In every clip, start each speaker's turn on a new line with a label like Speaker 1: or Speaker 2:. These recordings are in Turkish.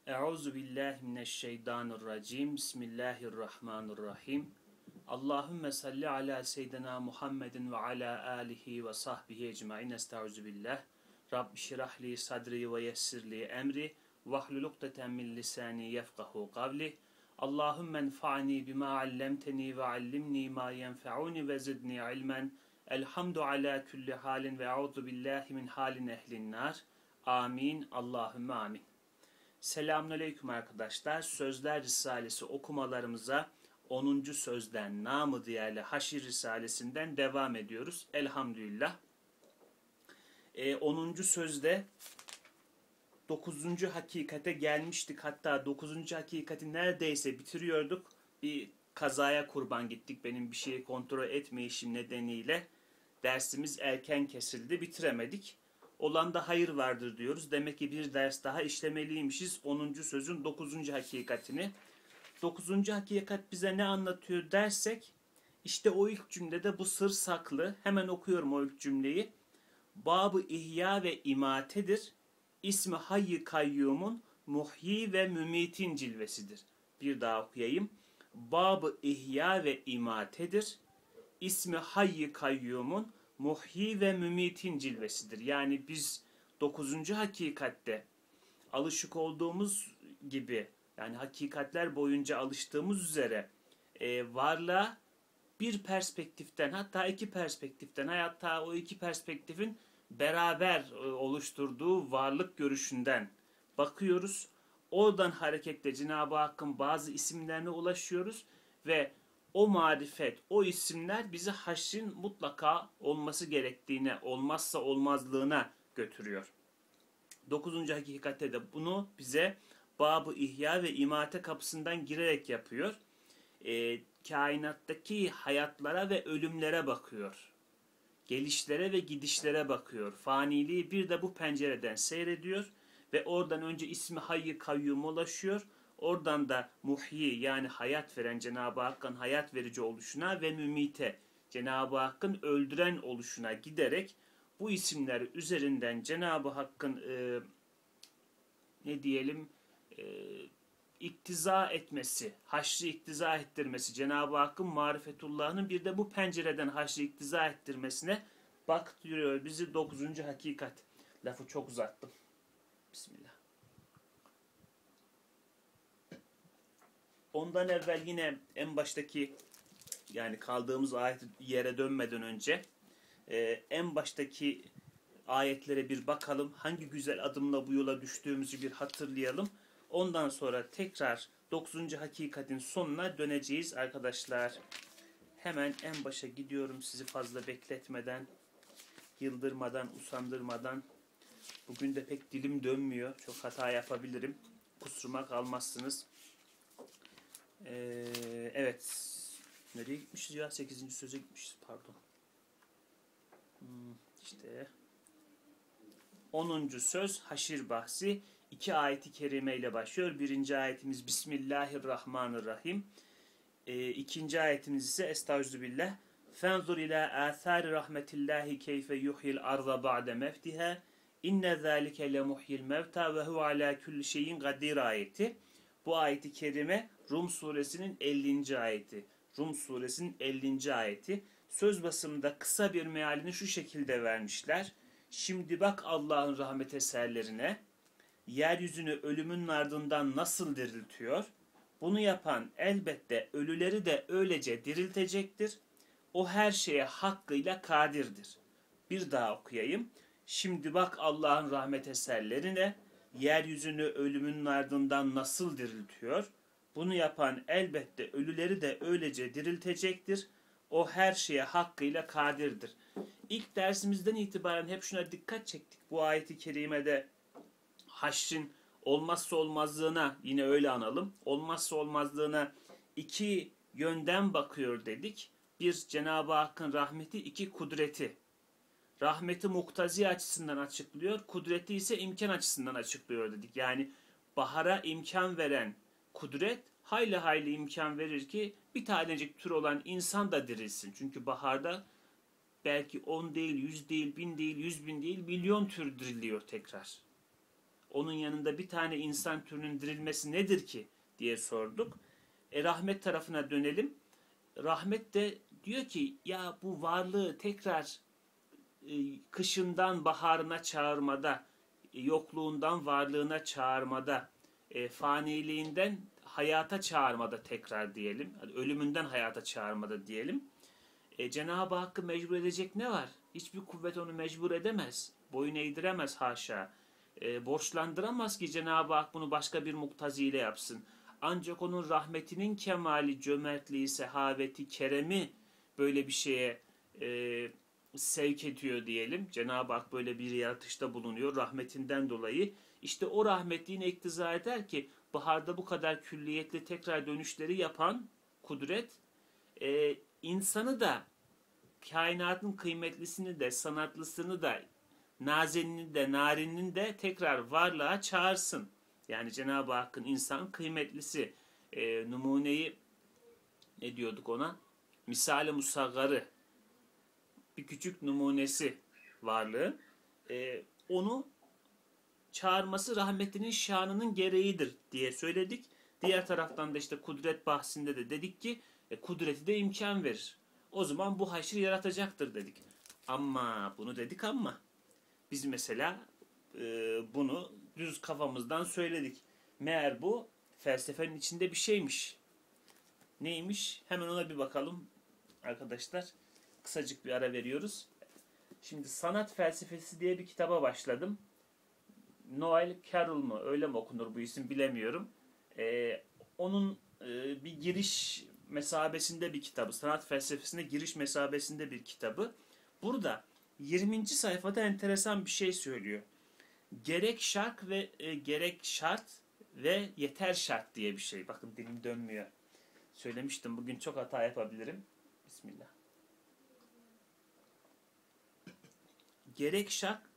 Speaker 1: Euzu billahi mineşşeytanirracim. Bismillahirrahmanirrahim. Allahümme salli ala seyyidina Muhammedin ve ala alihi ve sahbihi ecmaîn. Estaizu billah. Rabbi şirah li sadri ve yessir li emri vahlul ukdeten min lisani yefkahu kavli. Allahümme enfa'ni bima allemteni ve allimni ma yenfe'uni ve zidni ilmen. Elhamdu ala kulli halin ve euzu billahi min halin ehlin nar. Amin. Allahümme amin. Selamünaleyküm arkadaşlar. Sözler Risalesi okumalarımıza 10. sözden namı diğerli Haşir Risalesinden devam ediyoruz. Elhamdülillah. 10. sözde 9. hakikate gelmiştik. Hatta 9. hakikati neredeyse bitiriyorduk. Bir kazaya kurban gittik. Benim bir şeyi kontrol etmeyişim nedeniyle dersimiz erken kesildi. Bitiremedik. Olanda hayır vardır diyoruz. Demek ki bir ders daha işlemeliymişiz. 10. sözün 9. hakikatini. 9. hakikat bize ne anlatıyor dersek, işte o ilk cümlede bu sır saklı. Hemen okuyorum o ilk cümleyi. Bab-ı ihya ve imatedir. İsmi hayy kayyumun muhyi ve mümitin cilvesidir. Bir daha okuyayım. Bab-ı ihya ve imatedir. İsmi hayy kayyumun muhyi ve mümitin cilvesidir. Yani biz 9. hakikatte alışık olduğumuz gibi, yani hakikatler boyunca alıştığımız üzere varlığa bir perspektiften, hatta iki perspektiften, hatta o iki perspektifin beraber oluşturduğu varlık görüşünden bakıyoruz. Oradan hareketle Cenab-ı Hakk'ın bazı isimlerine ulaşıyoruz ve o marifet, o isimler bizi haşrin mutlaka olması gerektiğine, olmazsa olmazlığına götürüyor. 9. hakikatte de bunu bize Bab-ı İhya ve İmate kapısından girerek yapıyor. Kainattaki hayatlara ve ölümlere bakıyor. Gelişlere ve gidişlere bakıyor. Faniliği bir de bu pencereden seyrediyor ve oradan önce ismi Hayy-i Kayyum ulaşıyor. Oradan da muhyi, yani hayat veren Cenab-ı Hakk'ın hayat verici oluşuna ve mümite, Cenab-ı Hakk'ın öldüren oluşuna giderek bu isimler üzerinden Cenab-ı Hakk'ın iktiza etmesi, haşri iktiza ettirmesi, Cenab-ı Hakk'ın marifetullah'ın bir de bu pencereden haşri iktiza ettirmesine baktırıyor bizi 9. hakikat. Lafı çok uzattım. Bismillah. Ondan evvel yine en baştaki, yani kaldığımız ayet yere dönmeden önce en baştaki ayetlere bir bakalım. Hangi güzel adımla bu yola düştüğümüzü bir hatırlayalım. Ondan sonra tekrar 9. hakikatin sonuna döneceğiz arkadaşlar. Hemen en başa gidiyorum sizi fazla bekletmeden, yıldırmadan, usandırmadan. Bugün de pek dilim dönmüyor. Çok hata yapabilirim. Kusuruma kalmazsınız. Evet. Nereye gitmişiz ya? 8. söze gitmişiz. Pardon. İşte 10. söz Haşir bahsi. 2 ayeti kerime ile başlıyor. 1. ayetimiz Bismillahirrahmanirrahim. 2. ayetimiz ise Estağfirullah. Fenzur ila athari rahmetillahi keyfe yuhyil arda ba'de mevtiha. İnne zâlike le muhyil mevta ve huve alâ kulli şeyin kadir ayeti. Bu ayeti kerime Rum suresinin 50. ayeti. Rum suresinin 50. ayeti. Söz basımında kısa bir mealini şu şekilde vermişler. Şimdi bak Allah'ın rahmet eserlerine, yeryüzünü ölümün ardından nasıl diriltiyor? Bunu yapan elbette ölüleri de öylece diriltecektir. O her şeye hakkıyla kadirdir. Bir daha okuyayım. Şimdi bak Allah'ın rahmet eserlerine, yeryüzünü ölümün ardından nasıl diriltiyor? Bunu yapan elbette ölüleri de öylece diriltecektir. O her şeye hakkıyla kadirdir. İlk dersimizden itibaren hep şuna dikkat çektik. Bu ayeti kerimede haşrin olmazsa olmazlığına, yine öyle analım, olmazsa olmazlığına iki yönden bakıyor dedik. Bir, Cenab-ı Hakk'ın rahmeti, iki, kudreti. Rahmeti muktazi açısından açıklıyor, kudreti ise imkan açısından açıklıyor dedik. Yani bahara imkan veren kudret hayli hayli imkan verir ki bir tanecik tür olan insan da dirilsin. Çünkü baharda belki 10 değil, 100 değil, 1000 değil, 100.000 değil, milyon tür diriliyor tekrar. Onun yanında bir tane insan türünün dirilmesi nedir ki diye sorduk. Rahmet tarafına dönelim. Rahmet de diyor ki ya bu varlığı tekrar kışından baharına çağırmada, yokluğundan varlığına çağırmada, faniliğinden hayata çağırmada tekrar diyelim. Hani ölümünden hayata çağırmada diyelim. Cenab-ı Hakk'ı mecbur edecek ne var? Hiçbir kuvvet onu mecbur edemez. Boyun eğdiremez haşa. Borçlandıramaz ki Cenab-ı Hak bunu başka bir muktaziyle yapsın. Ancak onun rahmetinin kemali, cömertliği, sehaveti, keremi böyle bir şeye sevk ediyor diyelim. Cenab-ı Hak böyle bir yaratışta bulunuyor rahmetinden dolayı. İşte o rahmetliğine iktiza eder ki baharda bu kadar külliyetli tekrar dönüşleri yapan kudret insanı da kainatın kıymetlisini de sanatlısını da nazenini de narinini de tekrar varlığa çağırsın. Yani Cenab-ı Hakk'ın insan kıymetlisi numuneyi ne diyorduk ona? Misal-i musaggarı bir küçük numunesi varlığı onu çağırması rahmetinin şanının gereğidir diye söyledik. Diğer taraftan da işte kudret bahsinde de dedik ki kudreti de imkan verir. O zaman bu haşri yaratacaktır dedik. Ama bunu dedik ama biz mesela bunu düz kafamızdan söyledik. Meğer bu felsefenin içinde bir şeymiş. Neymiş? Hemen ona bir bakalım arkadaşlar. Kısacık bir ara veriyoruz. Şimdi Sanat Felsefesi diye bir kitaba başladım. Noel Carroll mu? Öyle mi okunur bu isim bilemiyorum. Onun bir giriş mesabesinde bir kitabı. Sanat felsefesine giriş mesabesinde bir kitabı. Burada 20. sayfada enteresan bir şey söylüyor. Gerek şart ve yeter şart diye bir şey. Bakın dilim dönmüyor. Söylemiştim bugün çok hata yapabilirim. Bismillah. Gerek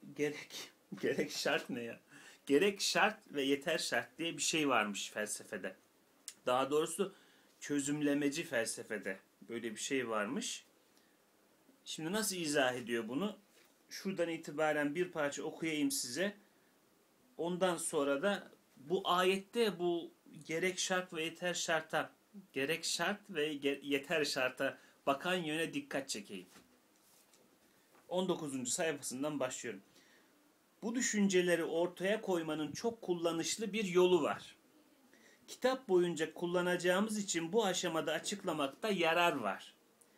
Speaker 1: şart ne ya? Gerek şart ve yeter şart diye bir şey varmış felsefede. Daha doğrusu çözümlemeci felsefede böyle bir şey varmış. Şimdi nasıl izah ediyor bunu? Şuradan itibaren bir parça okuyayım size. Ondan sonra da bu ayette bu gerek şart ve yeter şarta bakan yöne dikkat çekeyim. 19. sayfasından başlıyorum. Bu düşünceleri ortaya koymanın çok kullanışlı bir yolu var. Kitap boyunca kullanacağımız için bu aşamada açıklamakta yarar var.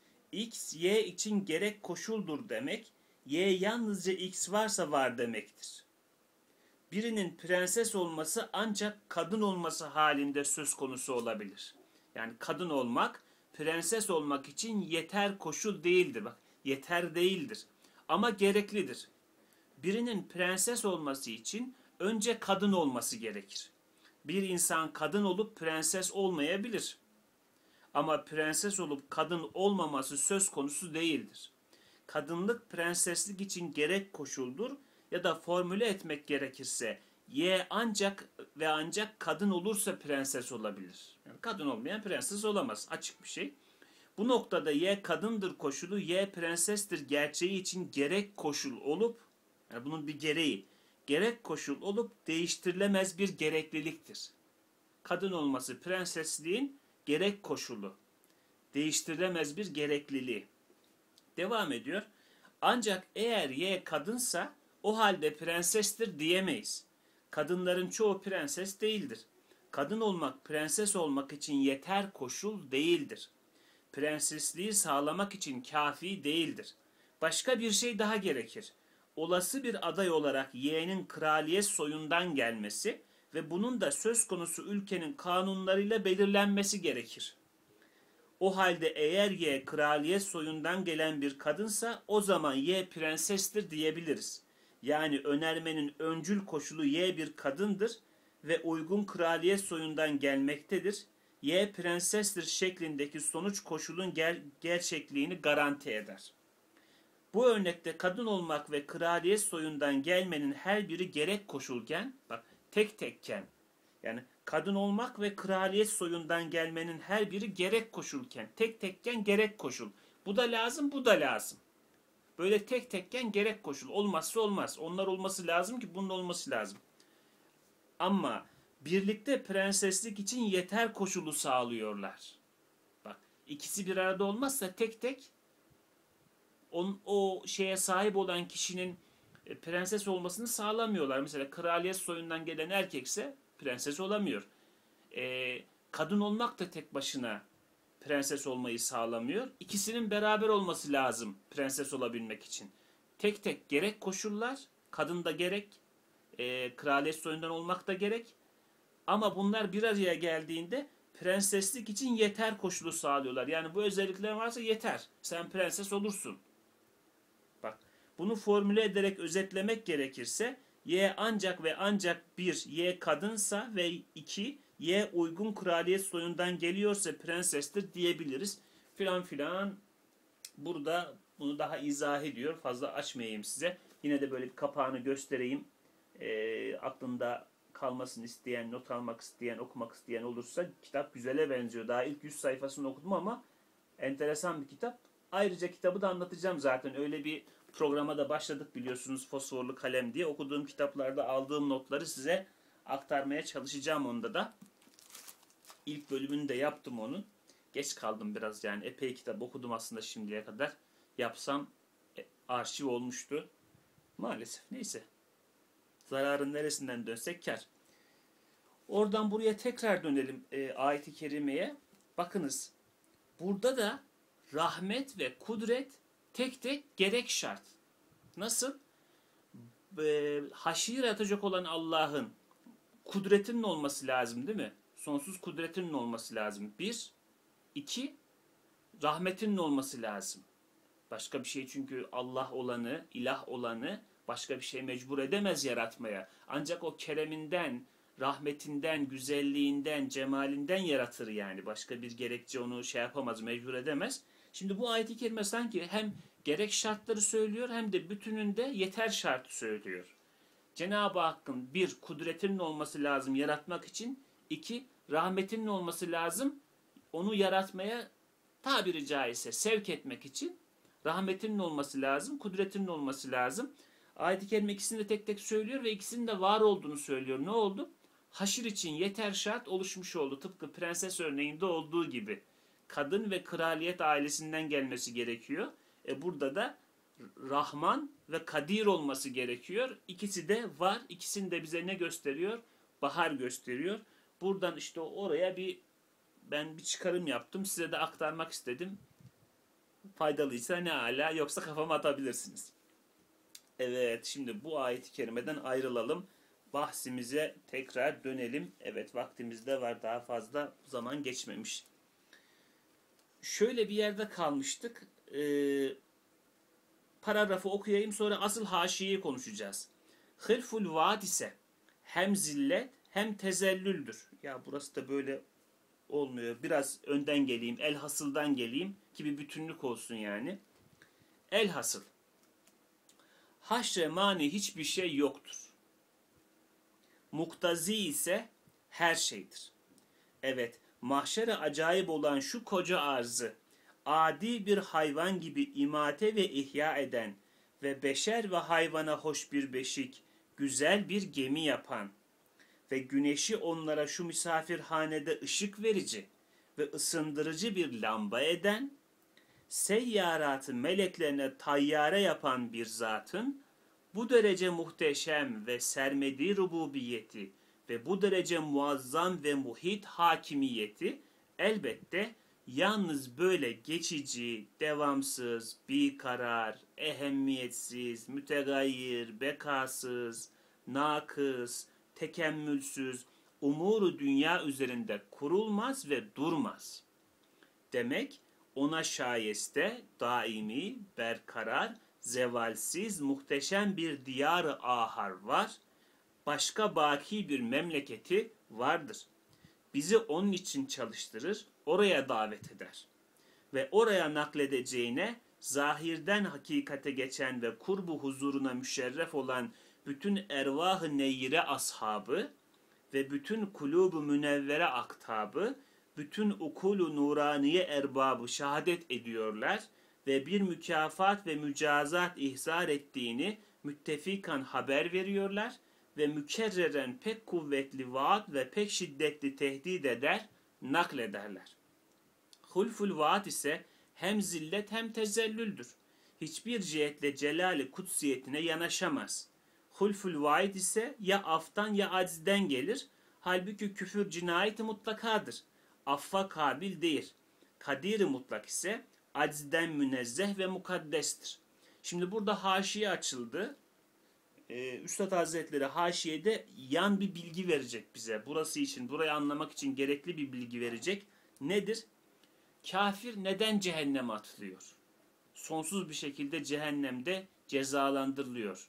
Speaker 1: X, Y için gerek koşuldur demek, Y yalnızca X varsa var demektir. Birinin prenses olması ancak kadın olması halinde söz konusu olabilir. Yani kadın olmak, prenses olmak için yeter koşul değildir. Bak, yeter değildir. Ama gereklidir. Birinin prenses olması için önce kadın olması gerekir. Bir insan kadın olup prenses olmayabilir. Ama prenses olup kadın olmaması söz konusu değildir. Kadınlık prenseslik için gerek koşuldur ya da formüle etmek gerekirse Y ancak ve ancak kadın olursa prenses olabilir. Yani kadın olmayan prenses olamaz. Açık bir şey. Bu noktada Y kadındır koşulu, Y prensestir gerçeği için gerek koşul olup, yani bunun bir gereği, gerek koşul olup değiştirilemez bir gerekliliktir. Kadın olması prensesliğin gerek koşulu, değiştirilemez bir gerekliliği. Devam ediyor. Ancak eğer Y kadınsa o halde prensestir diyemeyiz. Kadınların çoğu prenses değildir. Kadın olmak prenses olmak için yeter koşul değildir. Prensesliği sağlamak için kafi değildir. Başka bir şey daha gerekir. Olası bir aday olarak Y'nin kraliyet soyundan gelmesi ve bunun da söz konusu ülkenin kanunlarıyla belirlenmesi gerekir. O halde eğer Y kraliyet soyundan gelen bir kadınsa o zaman Y prensestir diyebiliriz. Yani önermenin öncül koşulu Y bir kadındır ve uygun kraliyet soyundan gelmektedir. Y prensestir şeklindeki sonuç koşulun gerçekliğini garanti eder. Bu örnekte kadın olmak ve kraliyet soyundan gelmenin her biri gerek koşulken, bak tek tekken, yani kadın olmak ve kraliyet soyundan gelmenin her biri gerek koşulken, tek tekken gerek koşul. Bu da lazım, bu da lazım. Böyle tek tekken gerek koşul. Olmazsa olmaz. Onlar olması lazım ki bunun olması lazım. Ama birlikte prenseslik için yeter koşulu sağlıyorlar. Bak, ikisi bir arada olmazsa tek tek o şeye sahip olan kişinin prenses olmasını sağlamıyorlar. Mesela kraliyet soyundan gelen erkekse prenses olamıyor. Kadın olmak da tek başına prenses olmayı sağlamıyor. İkisinin beraber olması lazım prenses olabilmek için. Tek tek gerek koşullar, kadın da gerek, kraliyet soyundan olmak da gerek. Ama bunlar bir araya geldiğinde prenseslik için yeter koşulu sağlıyorlar. Yani bu özellikler varsa yeter. Sen prenses olursun. Bak, bunu formüle ederek özetlemek gerekirse Y ancak ve ancak bir Y kadınsa ve iki Y uygun kraliyet soyundan geliyorsa prensestir diyebiliriz. Filan filan. Burada bunu daha izah ediyor. Fazla açmayayım size. Yine de böyle bir kapağını göstereyim. Aklında kalmasını isteyen, not almak isteyen, okumak isteyen olursa kitap güzele benziyor. Daha ilk 100 sayfasını okudum ama enteresan bir kitap. Ayrıca kitabı da anlatacağım zaten. Öyle bir programa da başladık biliyorsunuz, Fosforlu Kalem diye. Okuduğum kitaplarda aldığım notları size aktarmaya çalışacağım onda da. İlk bölümünü de yaptım onun. Geç kaldım biraz yani. Epey kitap okudum aslında şimdiye kadar. Yapsam arşiv olmuştu. Maalesef. Neyse. Zararın neresinden dönsek kar. Oradan buraya tekrar dönelim ayet-i kerimeye. Bakınız. Burada da rahmet ve kudret tek tek gerek şart. Nasıl? Haşir yaratacak olan Allah'ın kudretinin olması lazım değil mi? Sonsuz kudretinin olması lazım. Bir. İki. Rahmetinin olması lazım. Başka bir şey, çünkü Allah olanı, ilah olanı başka bir şey mecbur edemez yaratmaya. Ancak o kereminden, rahmetinden, güzelliğinden, cemalinden yaratır yani. Başka bir gerekçe onu şey yapamaz, mecbur edemez. Şimdi bu ayet-i kerime sanki hem gerek şartları söylüyor hem de bütününde yeter şartı söylüyor. Cenab-ı Hakk'ın bir, kudretinin olması lazım yaratmak için. İki, rahmetinin olması lazım onu yaratmaya tabiri caizse sevk etmek için. Rahmetinin olması lazım, kudretinin olması lazım. Ayet-i kerime ikisini de tek tek söylüyor ve ikisinin de var olduğunu söylüyor. Ne oldu? Haşir için yeter şart oluşmuş oldu. Tıpkı prenses örneğinde olduğu gibi. Kadın ve kraliyet ailesinden gelmesi gerekiyor. Burada da Rahman ve Kadir olması gerekiyor. İkisi de var. İkisini de bize ne gösteriyor? Bahar gösteriyor. Buradan işte oraya ben bir çıkarım yaptım. Size de aktarmak istedim. Faydalıysa ne ala, yoksa kafama atabilirsiniz. Evet, şimdi bu ayet-i kerimeden ayrılalım. Bahsimize tekrar dönelim. Evet, vaktimiz de var. Daha fazla zaman geçmemiş. Şöyle bir yerde kalmıştık. Paragrafı okuyayım, sonra asıl haşiyeyi konuşacağız. Hılful vaad ise hem zillet hem tezellüldür. Ya burası da böyle olmuyor. Biraz önden geleyim, elhasıldan geleyim ki bir bütünlük olsun yani. Elhasıl. Haşre mani hiçbir şey yoktur. Muktazi ise her şeydir. Evet, mahşere acayip olan şu koca arzı, adi bir hayvan gibi imate ve ihya eden ve beşer ve hayvana hoş bir beşik, güzel bir gemi yapan ve güneşi onlara şu misafirhanede ışık verici ve ısındırıcı bir lamba eden, seyyaratı meleklerine tayyare yapan bir zatın, bu derece muhteşem ve sermedi rububiyeti ve bu derece muazzam ve muhit hakimiyeti elbette yalnız böyle geçici, devamsız, bikarar, ehemmiyetsiz, mütegayir, bekasız, nakıs, tekemmülsüz, umuru dünya üzerinde kurulmaz ve durmaz. Demek ona şayeste, daimi, berkarar, zevalsiz, muhteşem bir diyar-ı ahar var, başka baki bir memleketi vardır. Bizi onun için çalıştırır, oraya davet eder. Ve oraya nakledeceğine, zahirden hakikate geçen ve kurbu huzuruna müşerref olan bütün ervah-ı neyire ashabı ve bütün kulub-u münevvere aktabı, bütün ukul-u nuraniye erbabı şehadet ediyorlar ve bir mükafat ve mücazat ihzar ettiğini müttefikan haber veriyorlar ve mükerreren pek kuvvetli vaat ve pek şiddetli tehdit eder, naklederler. Hulful vaat ise hem zillet hem tezellüldür. Hiçbir cihetle celali kutsiyetine yanaşamaz. Hulful vaid ise ya aftan ya acizden gelir. Halbuki küfür cinayeti mutlakadır. Affa kabil değil. Kadir-i mutlak ise acizden münezzeh ve mukaddestir. Şimdi burada haşiye açıldı. Üstad Hazretleri haşiyede yan bir bilgi verecek bize. Burası için, burayı anlamak için gerekli bir bilgi verecek. Nedir? Kafir neden cehenneme atılıyor? Sonsuz bir şekilde cehennemde cezalandırılıyor.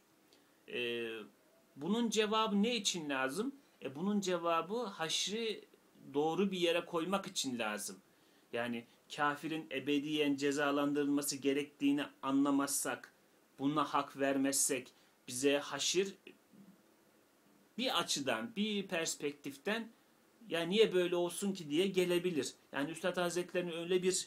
Speaker 1: Bunun cevabı ne için lazım? Bunun cevabı haşri doğru bir yere koymak için lazım. Yani kafirin ebediyen cezalandırılması gerektiğini anlamazsak, buna hak vermezsek, bize haşir bir açıdan, bir perspektiften ya niye böyle olsun ki diye gelebilir. Yani Üstad Hazretleri'nin öyle bir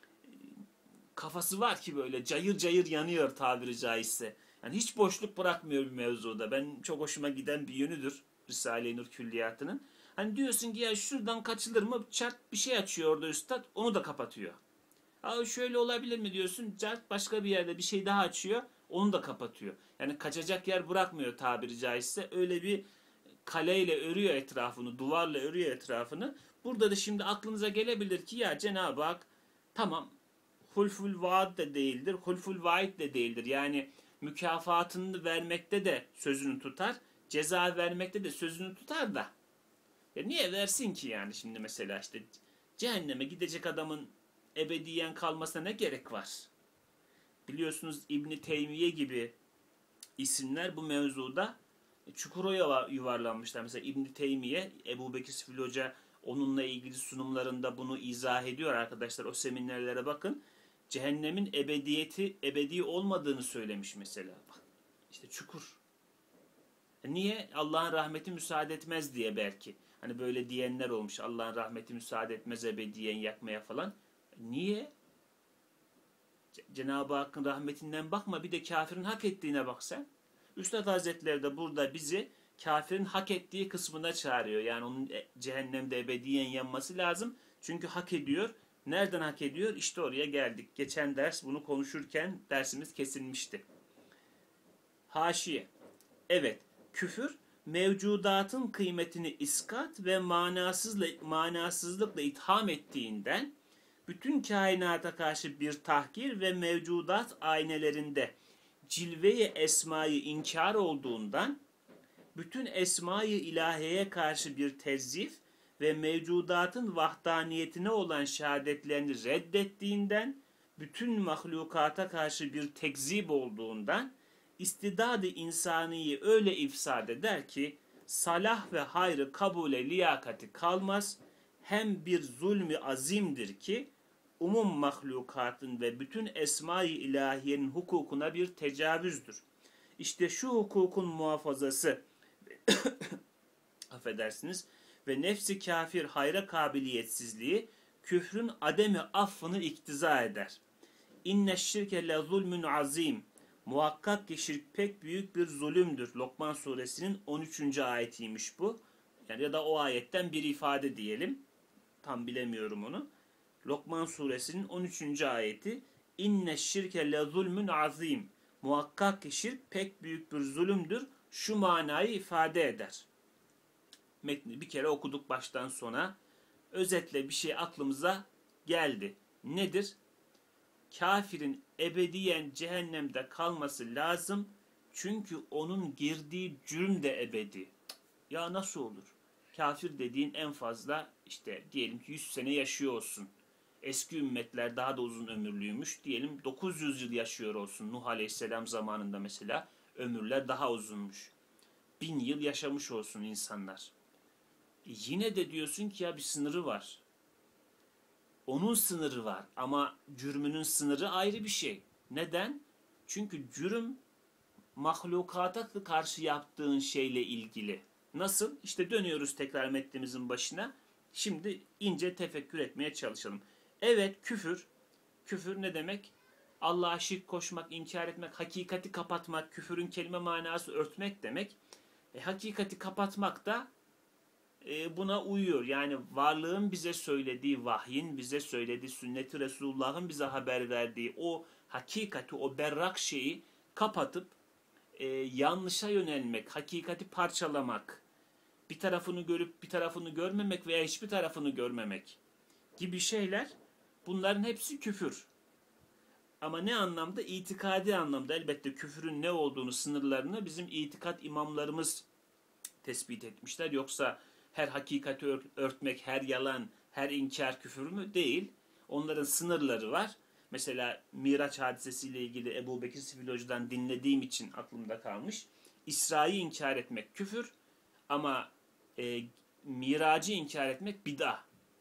Speaker 1: kafası var ki böyle cayır cayır yanıyor tabiri caizse. Yani hiç boşluk bırakmıyor bir mevzuda. Ben çok hoşuma giden bir yönüdür Risale-i Nur Külliyatı'nın. Hani diyorsun ki ya şuradan kaçılır mı? Çart bir şey açıyor orada üstad, onu da kapatıyor. Şöyle olabilir mi diyorsun? Çart başka bir yerde bir şey daha açıyor, onu da kapatıyor. Yani kaçacak yer bırakmıyor tabiri caizse. Öyle bir kaleyle örüyor etrafını, duvarla örüyor etrafını. Burada da şimdi aklınıza gelebilir ki ya Cenab-ı Hak tamam hulful vaad de değildir, hulful vaid de değildir. Yani mükafatını vermekte de sözünü tutar, ceza vermekte de sözünü tutar da. Niye versin ki yani şimdi mesela işte cehenneme gidecek adamın ebediyen kalmasına ne gerek var? Biliyorsunuz İbn Teymiye gibi isimler bu mevzuda çukura yuvarlanmışlar. Mesela İbn Teymiye, Ebu Bekir Sifil Hoca onunla ilgili sunumlarında bunu izah ediyor arkadaşlar. O seminerlere bakın. Cehennemin ebedi olmadığını söylemiş mesela. Bak, işte çukur. Niye? Allah'ın rahmeti müsaade etmez diye belki. Hani böyle diyenler olmuş. Allah'ın rahmeti müsaade etmez ebediyen yakmaya falan. Niye? Cenab-ı Hakk'ın rahmetinden bakma, bir de kafirin hak ettiğine bak sen. Üstad Hazretleri de burada bizi kafirin hak ettiği kısmına çağırıyor. Yani onun cehennemde ebediyen yanması lazım. Çünkü hak ediyor. Nereden hak ediyor? İşte oraya geldik. Geçen ders bunu konuşurken dersimiz kesilmişti. Haşiye. Evet, küfür mevcudatın kıymetini iskat ve manasızlıkla itham ettiğinden, bütün kainata karşı bir tahkir ve mevcudat aynelerinde cilve-i esmayı inkar olduğundan, bütün esma-i ilahiyeye karşı bir tezyif ve mevcudatın vahdaniyetine olan şehadetlerini reddettiğinden, bütün mahlukata karşı bir tekzip olduğundan, istidad-ı insaniyi öyle ifsad eder ki, salah ve hayrı kabule liyakati kalmaz, hem bir zulmü azimdir ki, umum mahlukatın ve bütün esma-i ilahiyenin hukukuna bir tecavüzdür. İşte şu hukukun muhafazası affedersiniz ve nefsi kafir hayra kabiliyetsizliği küfrün ademi affını iktiza eder. İnne şirke le zulmün azim. Muhakkak ki şirk pek büyük bir zulümdür. Lokman suresinin 13. ayetiymiş bu. Yani ya da o ayetten bir ifade diyelim. Tam bilemiyorum onu. Lokman suresinin 13. ayeti. İnne şirke le zulmün azim. Muhakkak ki şirk pek büyük bir zulümdür. Şu manayı ifade eder. Metni bir kere okuduk baştan sona. Özetle bir şey aklımıza geldi. Nedir? Kafirin ebediyen cehennemde kalması lazım. Çünkü onun girdiği cürüm de ebedi. Ya nasıl olur? Kafir dediğin en fazla işte diyelim ki 100 sene yaşıyor olsun. Eski ümmetler daha da uzun ömürlüymüş. Diyelim 900 yıl yaşıyor olsun. Nuh Aleyhisselam zamanında mesela ömürler daha uzunmuş. 1000 yıl yaşamış olsun insanlar. Yine de diyorsun ki ya bir sınırı var. Onun sınırı var ama cürmünün sınırı ayrı bir şey. Neden? Çünkü cürüm mahlukata karşı yaptığın şeyle ilgili. Nasıl? İşte dönüyoruz tekrar metnimizin başına. Şimdi ince tefekkür etmeye çalışalım. Evet, küfür. Küfür ne demek? Allah'a şirk koşmak, inkar etmek, hakikati kapatmak, küfürün kelime manası örtmek demek. Hakikati kapatmak da buna uyuyor. Yani varlığın bize söylediği, vahyin bize söylediği, sünnet-i Resulullah'ın bize haber verdiği o hakikati, o berrak şeyi kapatıp yanlışa yönelmek, hakikati parçalamak, bir tarafını görüp bir tarafını görmemek veya hiçbir tarafını görmemek gibi şeyler, bunların hepsi küfür. Ama ne anlamda? İtikadi anlamda elbette küfürün ne olduğunu, sınırlarını bizim itikat imamlarımız tespit etmişler. Yoksa her hakikati örtmek, her yalan, her inkar küfür mü? Değil. Onların sınırları var. Mesela Miraç hadisesiyle ilgili Ebu Bekir Sifil Hoca'dan dinlediğim için aklımda kalmış. İsra'yı inkar etmek küfür ama Miracı inkar etmek bid'a.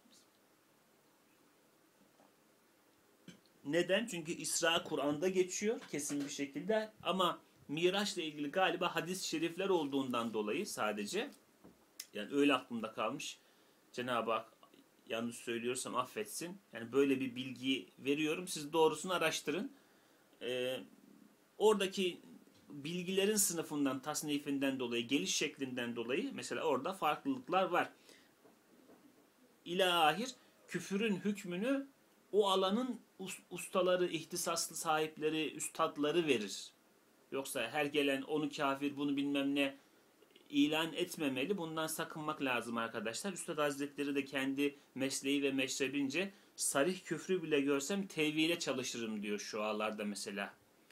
Speaker 1: Neden? Çünkü İsra Kur'an'da geçiyor kesin bir şekilde ama Miraç'la ilgili galiba hadis-i şerifler olduğundan dolayı sadece, yani öyle aklımda kalmış. Cenab-ı Hak yanlış söylüyorsam affetsin. Yani böyle bir bilgi veriyorum. Siz doğrusunu araştırın. Oradaki bilgilerin sınıfından, tasnifinden dolayı, geliş şeklinden dolayı mesela orada farklılıklar var. İlahir küfürün hükmünü o alanın ustaları, ihtisaslı sahipleri, üstadları verir. Yoksa her gelen onu kafir, bunu bilmem ne ilan etmemeli. Bundan sakınmak lazım arkadaşlar. Üstad Hazretleri de kendi mesleği ve meşrebince sarih küfrü bile görsem tevhile çalışırım diyor şu ağlarda mesela.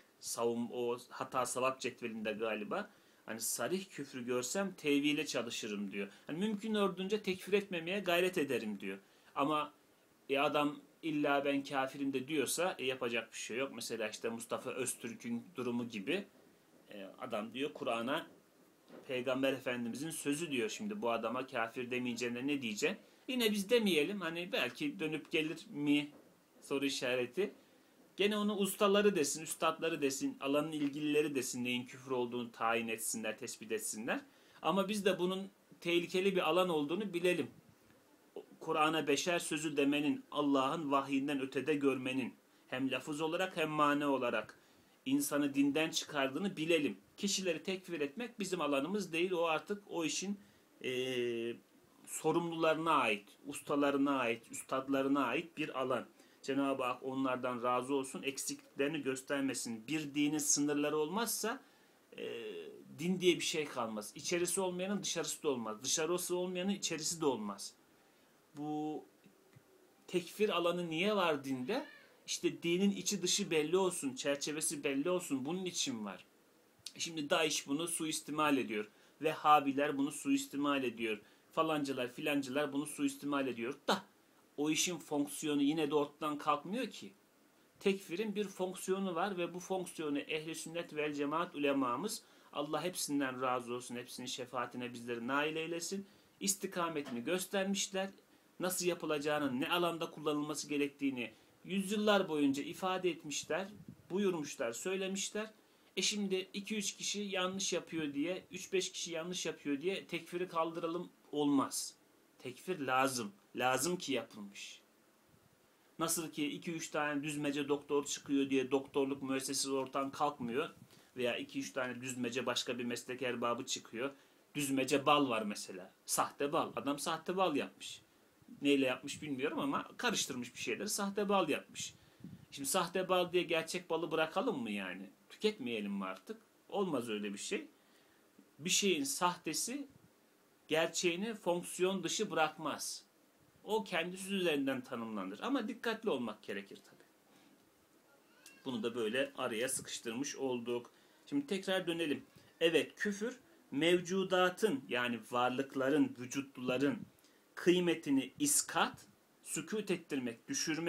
Speaker 1: O hata sevap cetvelinde galiba. Hani sarih küfrü görsem tevhile çalışırım diyor. Yani mümkün olduğunca tekfir etmemeye gayret ederim diyor. Ama adam illa ben kafirim de diyorsa yapacak bir şey yok. Mesela işte Mustafa Öztürk'ün durumu gibi. Adam diyor Kur'an'a Peygamber Efendimizin sözü diyor, şimdi bu adama kafir demeyeceğine ne diyeceksin? Yine biz demeyelim, hani belki dönüp gelir mi soru işareti. Gene onu ustaları desin, üstadları desin, alanın ilgilileri desin, neyin küfür olduğunu tayin etsinler, tespit etsinler. Ama biz de bunun tehlikeli bir alan olduğunu bilelim. Kur'an'a beşer sözü demenin, Allah'ın vahyinden ötede görmenin, hem lafız olarak hem mane olarak insanı dinden çıkardığını bilelim. Kişileri tekfir etmek bizim alanımız değil. O artık o işin sorumlularına ait, ustalarına ait, üstadlarına ait bir alan. Cenab-ı Hak onlardan razı olsun, eksikliklerini göstermesin. Bir dinin sınırları olmazsa din diye bir şey kalmaz. İçerisi olmayanın dışarısı da olmaz. Dışarısı olmayanın içerisi de olmaz. Bu tekfir alanı niye var dinde? İşte dinin içi dışı belli olsun, çerçevesi belli olsun. Bunun için var. Şimdi DAEŞ bunu suistimal ediyor. Vehhabiler bunu suistimal ediyor. Falancılar filancılar bunu suistimal ediyor. Da o işin fonksiyonu yine de ortadan kalkmıyor ki. Tekfirin bir fonksiyonu var ve bu fonksiyonu Ehl-i Sünnet vel Cemaat ulemamız, Allah hepsinden razı olsun, hepsinin şefaatine bizleri nail eylesin, istikametini göstermişler. Nasıl yapılacağını, ne alanda kullanılması gerektiğini yüzyıllar boyunca ifade etmişler, buyurmuşlar, söylemişler. Şimdi 2-3 kişi yanlış yapıyor diye, 3-5 kişi yanlış yapıyor diye tekfiri kaldıralım olmaz. Tekfir lazım. Lazım ki yapılmış. Nasıl ki 2-3 tane düzmece doktor çıkıyor diye doktorluk müessesesi ortadan kalkmıyor veya 2-3 tane düzmece başka bir meslek erbabı çıkıyor. Düzmece bal var mesela. Sahte bal. Adam sahte bal yapmış. Neyle yapmış bilmiyorum ama karıştırmış bir şeyleri, sahte bal yapmış. Şimdi sahte bal diye gerçek balı bırakalım mı yani? Tüketmeyelim mi artık? Olmaz öyle bir şey. Bir şeyin sahtesi gerçeğini fonksiyon dışı bırakmaz. O kendisi üzerinden tanımlanır. Ama dikkatli olmak gerekir tabii. Bunu da böyle araya sıkıştırmış olduk. Şimdi tekrar dönelim. Evet, küfür mevcudatın, yani varlıkların, vücutluların kıymetini iskat, sükût ettirmek,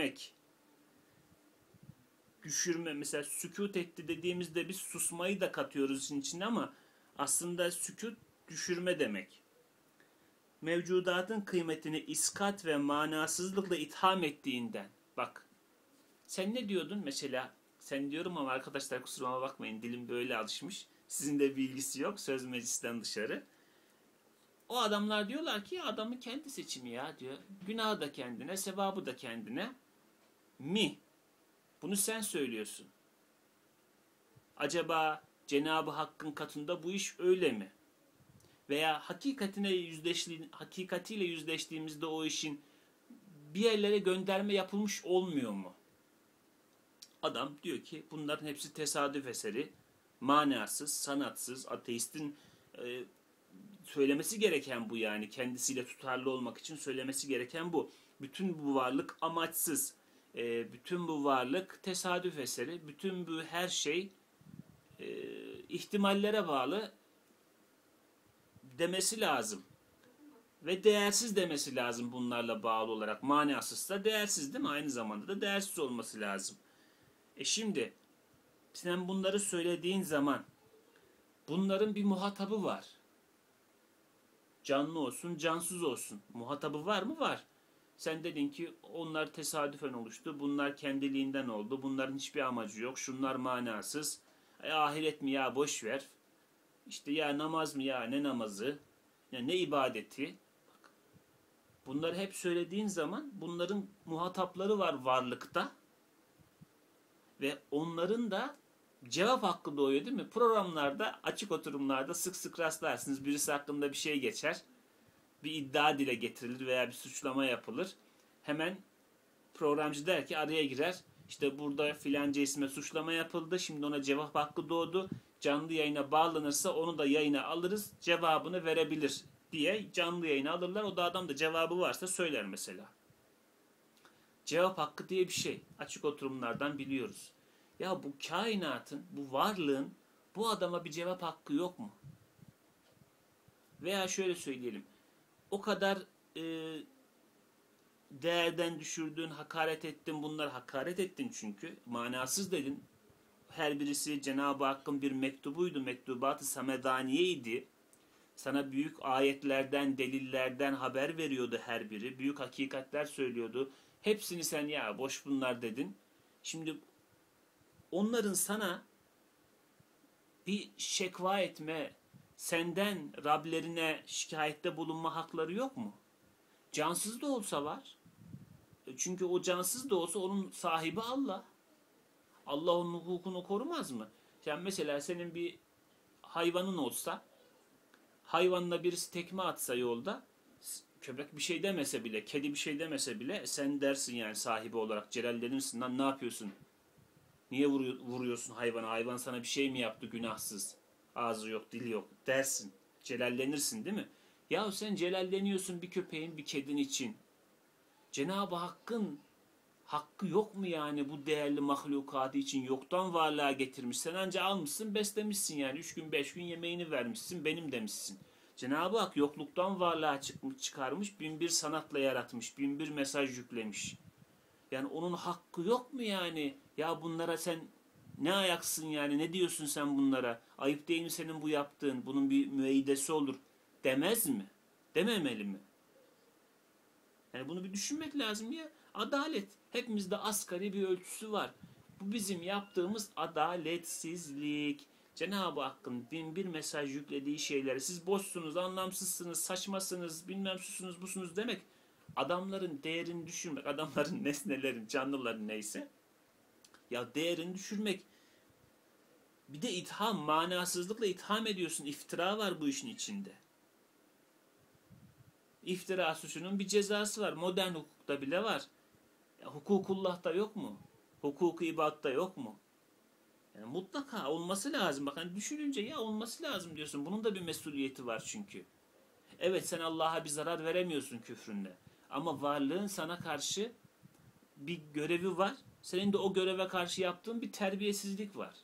Speaker 1: düşürme. Mesela sükût etti dediğimizde biz susmayı da katıyoruz için içine ama aslında sükût düşürme demek. Mevcudatın kıymetini iskat ve manasızlıkla itham ettiğinden. Bak, sen ne diyordun mesela? Sen diyorum ama arkadaşlar kusuruma bakmayın, dilim böyle alışmış. Sizin de bilgisi yok, söz meclisten dışarı. O adamlar diyorlar ki adamın kendi seçimi ya diyor. Günahı da kendine, sevabı da kendine mi? Bunu sen söylüyorsun. Acaba Cenab-ı Hakk'ın katında bu iş öyle mi? veya hakikatiyle yüzleştiğimizde o işin bir yerlere gönderme yapılmış olmuyor mu? Adam diyor ki bunların hepsi tesadüf eseri, manasız, sanatsız, ateistin söylemesi gereken bu yani. Kendisiyle tutarlı olmak için söylemesi gereken bu. Bütün bu varlık amaçsız. Bütün bu varlık tesadüf eseri. Bütün bu her şey ihtimallere bağlı demesi lazım. Ve değersiz demesi lazım bunlarla bağlı olarak. Manasızsa değersiz değil mi? Aynı zamanda da değersiz olması lazım. Şimdi sen bunları söylediğin zaman bunların bir muhatabı var. Canlı olsun, cansız olsun. Muhatabı var mı? Var. Sen dedin ki onlar tesadüfen oluştu, bunlar kendiliğinden oldu, bunların hiçbir amacı yok, şunlar manasız. Ahiret mi ya, boş ver. İşte ya namaz mı ya, ne namazı, ya ne ibadeti. Bunları hep söylediğin zaman bunların muhatapları var varlıkta. Ve onların da cevap hakkı doğuyor değil mi? Programlarda, açık oturumlarda sık sık rastlarsınız. Birisi hakkında bir şey geçer. Bir iddia dile getirilir veya bir suçlama yapılır. Hemen programcı der ki araya girer. İşte burada filanca isme suçlama yapıldı. Şimdi ona cevap hakkı doğdu. Canlı yayına bağlanırsa onu da yayına alırız. Cevabını verebilir diye canlı yayına alırlar. O da adam da cevabı varsa söyler mesela. Cevap hakkı diye bir şey. Açık oturumlardan biliyoruz. Ya bu kainatın, bu varlığın bu adama bir cevap hakkı yok mu? Veya şöyle söyleyelim. O kadar değerden düşürdün, hakaret ettin, bunlar hakaret ettin çünkü. Manasız dedin. Her birisi Cenab-ı Hakk'ın bir mektubuydu. Mektubat-ı Samedaniye'ydi. Sana büyük ayetlerden, delillerden haber veriyordu her biri. Büyük hakikatler söylüyordu. Hepsini sen ya boş bunlar dedin. Şimdi onların sana bir şekva etme, senden Rablerine şikayette bulunma hakları yok mu? Cansız da olsa var. Çünkü o cansız da olsa onun sahibi Allah. Allah onun hukukunu korumaz mı? Yani mesela senin bir hayvanın olsa, hayvanla birisi tekme atsa yolda, köpek bir şey demese bile, kedi bir şey demese bile sen dersin yani sahibi olarak celallenirsin lan ne yapıyorsun? Niye vuruyorsun hayvana? Hayvan sana bir şey mi yaptı günahsız? Ağzı yok, dili yok dersin. Celallenirsin değil mi? Ya sen celalleniyorsun bir köpeğin, bir kedin için. Cenab-ı Hakk'ın hakkı yok mu yani bu değerli mahlukatı için yoktan varlığa getirmiş. Sen anca almışsın, beslemişsin yani. 3 gün 5 gün yemeğini vermişsin, benim demişsin. Cenab-ı Hak yokluktan varlığa çıkarmış, bin bir sanatla yaratmış, bin bir mesaj yüklemiş. Yani onun hakkı yok mu yani? Ya bunlara sen ne ayaksın yani? Ne diyorsun sen bunlara? Ayıp değil mi senin bu yaptığın? Bunun bir müeyyidesi olur demez mi? Dememeli mi? Yani bunu bir düşünmek lazım ya. Adalet. Hepimizde asgari bir ölçüsü var. Bu bizim yaptığımız adaletsizlik. Cenab-ı Hakk'ın bin bir mesaj yüklediği şeyleri siz boşsunuz, anlamsızsınız, saçmasınız, bilmem susunuz, busunuz demek adamların değerini düşürmek, adamların, nesnelerin, canlıların neyse ya değerini düşürmek. Bir de itham, manasızlıkla itham ediyorsun. İftira var bu işin içinde. İftira suçunun bir cezası var. Modern hukukta bile var. Ya, hukukullah'ta yok mu? Hukuku ibadda yok mu? Yani mutlaka olması lazım. Bak hani düşününce ya olması lazım diyorsun. Bunun da bir mesuliyeti var çünkü. Evet sen Allah'a bir zarar veremiyorsun küfrünle. Ama varlığın sana karşı bir görevi var. Senin de o göreve karşı yaptığın bir terbiyesizlik var.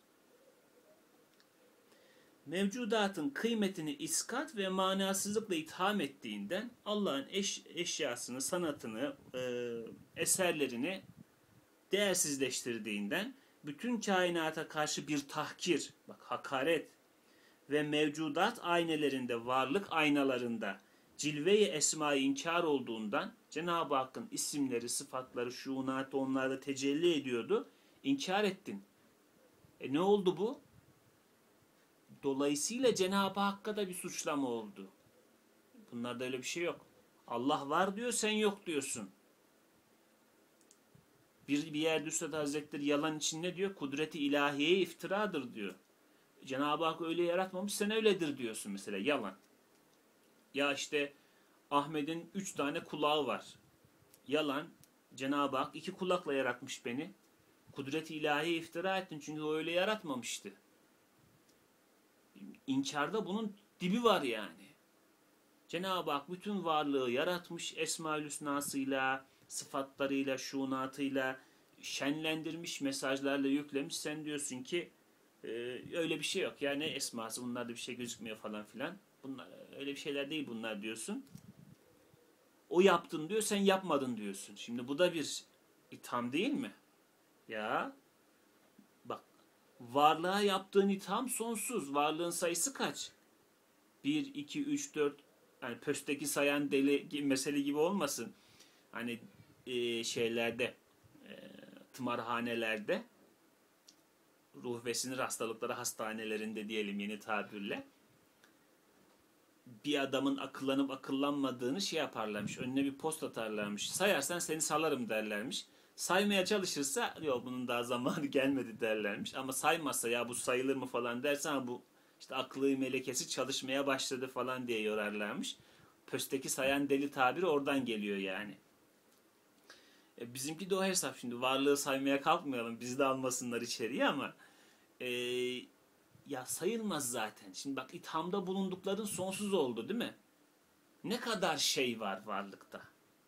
Speaker 1: Mevcudatın kıymetini iskat ve manasızlıkla itham ettiğinden Allah'ın eşyasını, sanatını, eserlerini değersizleştirdiğinden bütün kainata karşı bir tahkir, bak hakaret ve mevcudat aynelerinde, varlık aynalarında cilve-i esma-i inkar olduğundan Cenab-ı Hakk'ın isimleri, sıfatları, şuunatı onlarda tecelli ediyordu. İnkar ettin. Ne oldu bu? Dolayısıyla Cenab-ı Hakk'a da bir suçlama oldu. Bunlarda öyle bir şey yok. Allah var diyor, sen yok diyorsun. Bir yerde Üstad Hazretleri yalan için ne diyor? Kudreti ilahiyeye iftiradır diyor. Cenab-ı Hak öyle yaratmamış, sen öyledir diyorsun mesela, yalan. Ya işte Ahmet'in 3 tane kulağı var. Yalan. Cenab-ı Hak 2 kulakla yaratmış beni. Kudret-i ilahiye iftira ettin çünkü o öyle yaratmamıştı. İnkarda bunun dibi var yani. Cenab-ı Hak bütün varlığı yaratmış, Esma-ül Hüsna'sıyla, sıfatlarıyla, şuunatıyla şenlendirmiş, mesajlarla yüklemiş. Sen diyorsun ki öyle bir şey yok. Yani esması, bunlarda bir şey gözükmüyor falan filan. Bunlar, öyle bir şeyler değil bunlar diyorsun. O yaptın diyor, sen yapmadın diyorsun. Şimdi bu da bir itham değil mi? Ya bak, varlığa yaptığın itham sonsuz. Varlığın sayısı kaç? 1, 2, 3, 4, yani pösteki sayan deli mesele gibi olmasın. Hani şeylerde, e, tımarhanelerde, ruh ve sinir hastalıkları hastanelerinde diyelim yeni tabirle, bir adamın akıllanıp akıllanmadığını şey yaparlarmış. Önüne bir post atarlarmış. Sayarsan seni salarım derlermiş. Saymaya çalışırsa yok bunun daha zamanı gelmedi derlermiş. Ama saymazsa ya bu sayılır mı falan dersen bu işte aklı melekesi çalışmaya başladı falan diye yorarlarmış. Pösteki sayan deli tabiri oradan geliyor yani. Bizimki de o hesap şimdi. Varlığı saymaya kalkmayalım. Bizi de almasınlar içeriye ama e, ya sayılmaz zaten. Şimdi bak, ithamda bulundukların sonsuz oldu değil mi? Ne kadar şey var varlıkta.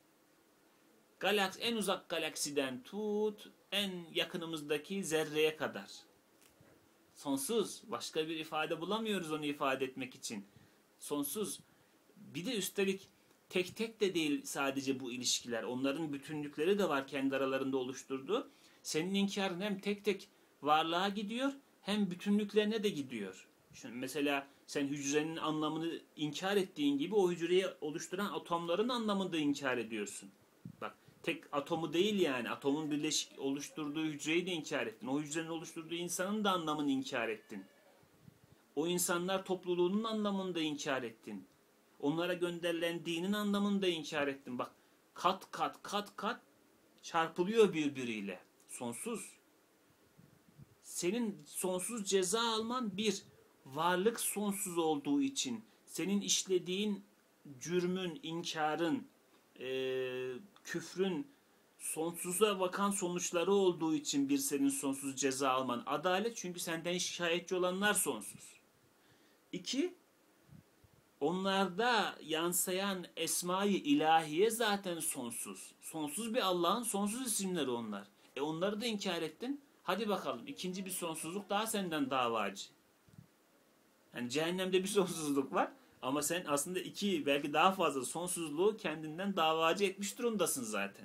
Speaker 1: En uzak galaksiden tut en yakınımızdaki zerreye kadar. Sonsuz. Başka bir ifade bulamıyoruz onu ifade etmek için. Sonsuz. Bir de üstelik tek tek de değil sadece bu ilişkiler. Onların bütünlükleri de var kendi aralarında oluşturduğu. Senin inkarın hem tek tek varlığa gidiyor hem bütünlüklerine de gidiyor. Şimdi mesela sen hücrenin anlamını inkar ettiğin gibi o hücreyi oluşturan atomların anlamını da inkar ediyorsun. Bak, tek atomu değil yani, atomun birleşik oluşturduğu hücreyi de inkar ettin. O hücrenin oluşturduğu insanın da anlamını inkar ettin. O insanlar topluluğunun anlamını da inkar ettin. Onlara gönderilen dinin anlamını da inkar ettin. Bak, kat kat kat kat çarpılıyor birbiriyle. Sonsuz. Senin sonsuz ceza alman bir, varlık sonsuz olduğu için. Senin işlediğin cürmün, inkarın, küfrün sonsuza bakan sonuçları olduğu için bir, senin sonsuz ceza alman. Adalet, çünkü senden şikayetçi olanlar sonsuz. İki, onlarda yansıyan esma-i ilahiye zaten sonsuz. Sonsuz bir Allah'ın sonsuz isimleri onlar. Onları da inkar ettin. Hadi bakalım, ikinci bir sonsuzluk daha senden davacı. Yani cehennemde bir sonsuzluk var ama sen aslında iki, belki daha fazla sonsuzluğu kendinden davacı etmiş durumdasın zaten.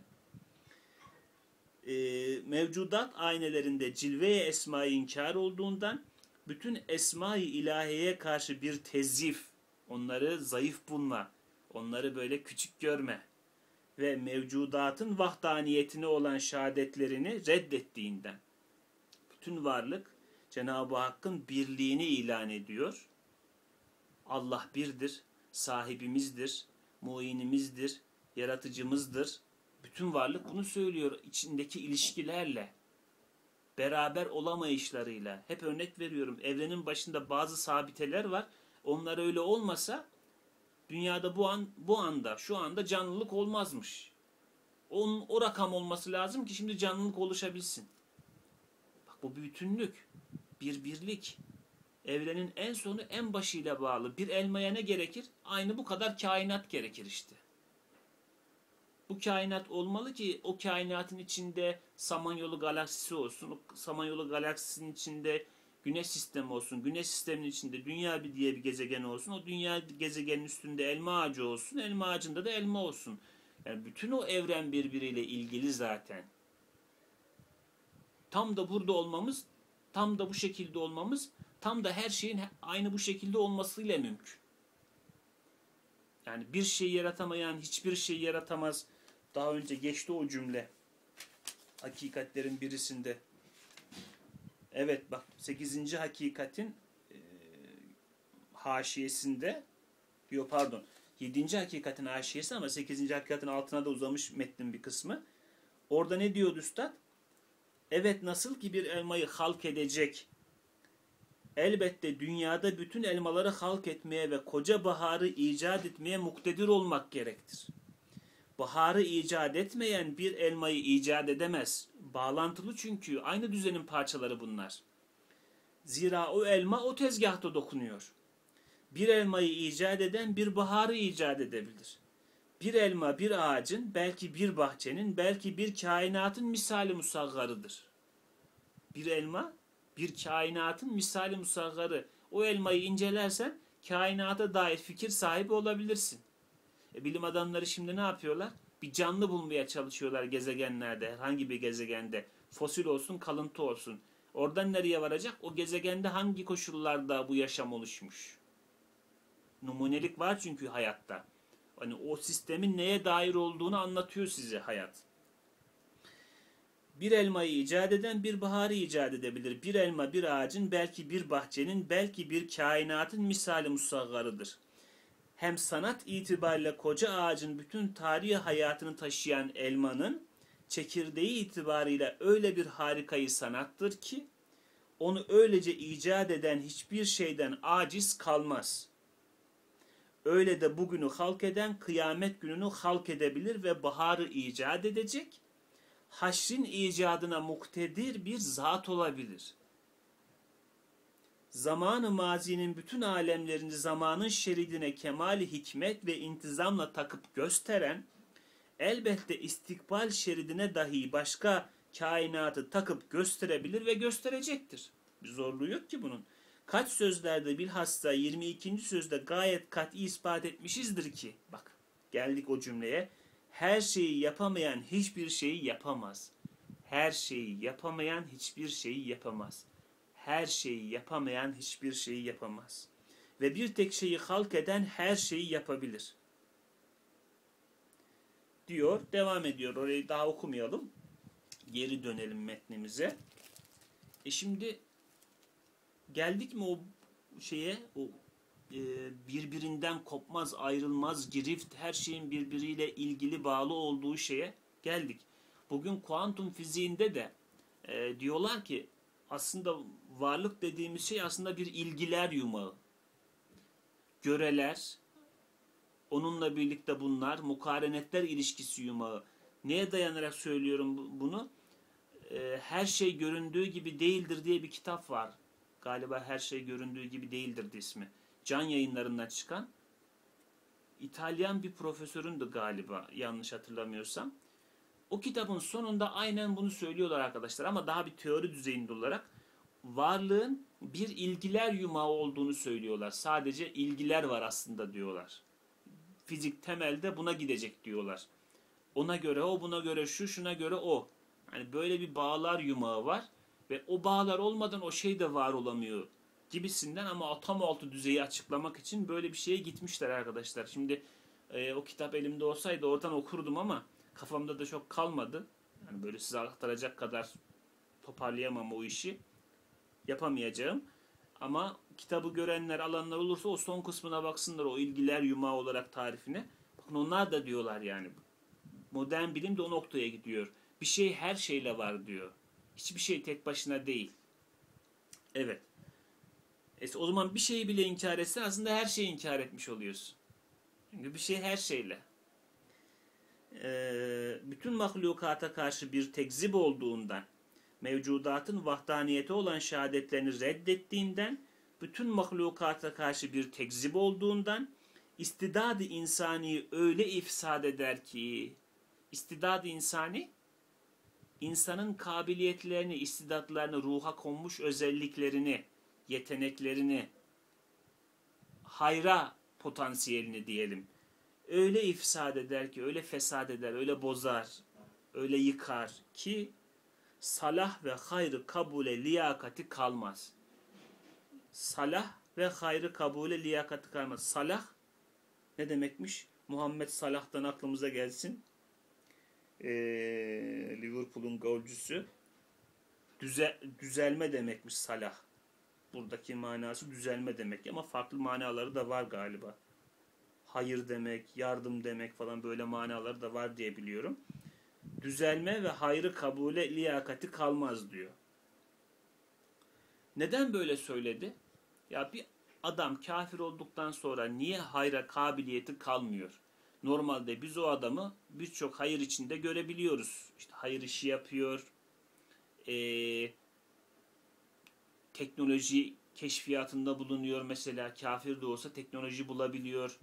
Speaker 1: Mevcudat aynelerinde cilve-i esma-i inkar olduğundan bütün esma-i ilahiyeye karşı bir tezif, onları zayıf bulma, onları böyle küçük görme ve mevcudatın vahdaniyetine olan şehadetlerini reddettiğinden bütün varlık Cenab-ı Hakk'ın birliğini ilan ediyor. Allah birdir, sahibimizdir, muinimizdir, yaratıcımızdır. Bütün varlık bunu söylüyor içindeki ilişkilerle, beraber olamayışlarıyla. Hep örnek veriyorum. Evrenin başında bazı sabiteler var. Onlar öyle olmasa dünyada bu anda, şu anda canlılık olmazmış. O rakam olması lazım ki şimdi canlılık oluşabilsin. Bak, bu bir bütünlük, bir birlik. Evrenin en sonu en başıyla bağlı. Bir elmaya ne gerekir? Aynı bu kadar kainat gerekir işte. Bu kainat olmalı ki o kainatın içinde Samanyolu galaksisi olsun. O Samanyolu galaksisinin içinde Güneş sistemi olsun. Güneş sisteminin içinde Dünya diye bir gezegen olsun. O Dünya gezegenin üstünde elma ağacı olsun. Elma ağacında da elma olsun. Yani bütün o evren birbiriyle ilgili zaten. Tam da burada olmamız, tam da bu şekilde olmamız, tam da her şeyin aynı bu şekilde olmasıyla mümkün. Yani bir şey yaratamayan hiçbir şey yaratamaz. Daha önce geçti o cümle. Hakikatlerin birisinde. Evet bak, 8. hakikatin haşiyesinde, yok pardon, 7. hakikatin haşiyesi ama 8. hakikatin altına da uzamış metnin bir kısmı. Orada ne diyordu üstad? Evet, nasıl ki bir elmayı halk edecek elbette dünyada bütün elmaları halk etmeye ve koca baharı icat etmeye muktedir olmak gerektir. Baharı icat etmeyen bir elmayı icat edemez. Bağlantılı çünkü aynı düzenin parçaları bunlar. Zira o elma o tezgahta dokunuyor. Bir elmayı icat eden bir baharı icat edebilir. Bir elma bir ağacın, belki bir bahçenin, belki bir kainatın misali musaggarıdır. Bir elma bir kainatın misali musaggarı. O elmayı incelersen kainata dair fikir sahibi olabilirsin. Bilim adamları şimdi ne yapıyorlar? Bir canlı bulmaya çalışıyorlar gezegenlerde, herhangi bir gezegende. Fosil olsun, kalıntı olsun. Oradan nereye varacak? O gezegende hangi koşullarda bu yaşam oluşmuş? Numunelik var çünkü hayatta. Hani o sistemin neye dair olduğunu anlatıyor size hayat. Bir elmayı icat eden bir baharı icat edebilir. Bir elma bir ağacın, belki bir bahçenin, belki bir kainatın misali musaggarıdır. Hem sanat itibariyle koca ağacın bütün tarihi hayatını taşıyan elmanın çekirdeği itibariyle öyle bir harikayı sanattır ki onu öylece icat eden hiçbir şeyden aciz kalmaz. Öyle de bugünü halk eden kıyamet gününü halk edebilir ve baharı icat edecek, haşrin icadına muktedir bir zat olabilir. Zamanı mazinin bütün alemlerini zamanın şeridine kemali hikmet ve intizamla takıp gösteren, elbette istikbal şeridine dahi başka kainatı takıp gösterebilir ve gösterecektir. Bir zorluğu yok ki bunun. Kaç sözlerde bilhassa 22. sözde gayet kat'i ispat etmişizdir ki, bak geldik o cümleye, her şeyi yapamayan hiçbir şeyi yapamaz. Her şeyi yapamayan hiçbir şeyi yapamaz. Her şeyi yapamayan hiçbir şeyi yapamaz. Ve bir tek şeyi halk eden her şeyi yapabilir. Diyor, devam ediyor. Orayı daha okumayalım. Geri dönelim metnimize. Şimdi geldik mi o şeye, o birbirinden kopmaz, ayrılmaz, girift, her şeyin birbiriyle ilgili bağlı olduğu şeye geldik. Bugün kuantum fiziğinde de diyorlar ki aslında varlık dediğimiz şey aslında bir ilgiler yumağı. Göreler, onunla birlikte bunlar, mukarenetler ilişkisi yumağı. Neye dayanarak söylüyorum bunu? Her şey göründüğü gibi değildir diye bir kitap var. Galiba Her Şey Göründüğü Gibi Değildir de ismi. Can Yayınları'ndan çıkan. İtalyan bir profesöründü galiba, yanlış hatırlamıyorsam. O kitabın sonunda aynen bunu söylüyorlar arkadaşlar, ama daha bir teori düzeyinde olarak varlığın bir ilgiler yumağı olduğunu söylüyorlar. Sadece ilgiler var aslında diyorlar. Fizik temelde buna gidecek diyorlar. Ona göre o, buna göre şu, şuna göre o. Yani böyle bir bağlar yumağı var ve o bağlar olmadan o şey de var olamıyor gibisinden, ama atom altı düzeyi açıklamak için böyle bir şeye gitmişler arkadaşlar. Şimdi o kitap elimde olsaydı oradan okurdum ama kafamda da çok kalmadı. Yani böyle size aktaracak kadar toparlayamam o işi. Yapamayacağım. Ama kitabı görenler, alanlar olursa o son kısmına baksınlar, o ilgiler yumağı olarak tarifine. Bakın onlar da diyorlar yani. Modern bilim de o noktaya gidiyor. Bir şey her şeyle var diyor. Hiçbir şey tek başına değil. Evet. O zaman bir şeyi bile inkar etsen aslında her şeyi inkar etmiş oluyorsun. Çünkü bir şey her şeyle. Bütün mahlukata karşı bir tekzip olduğundan, mevcudatın vahdaniyeti olan şehadetlerini reddettiğinden, bütün mahlukata karşı bir tekzip olduğundan, istidad-ı insani öyle ifsad eder ki, istidad-ı insani, insanın kabiliyetlerini, istidatlarını, ruha konmuş özelliklerini, yeteneklerini, hayra potansiyelini diyelim, öyle ifsad eder ki, öyle fesat eder, öyle bozar, öyle yıkar ki salah ve hayrı kabule liyakati kalmaz. Salah ve hayrı kabule liyakati kalmaz. Salah ne demekmiş? Muhammed Salah'tan aklımıza gelsin. Liverpool'un golcüsü. Düzelme demekmiş salah. Buradaki manası düzelme demek, ama farklı manaları da var galiba. Hayır demek, yardım demek falan, böyle manaları da var diye biliyorum. Düzelme ve hayrı kabule liyakati kalmaz diyor. Neden böyle söyledi? Ya bir adam kafir olduktan sonra niye hayra kabiliyeti kalmıyor? Normalde biz o adamı birçok hayır içinde görebiliyoruz. İşte hayır işi yapıyor, teknoloji keşfiyatında bulunuyor mesela, kafir de olsa teknoloji bulabiliyor.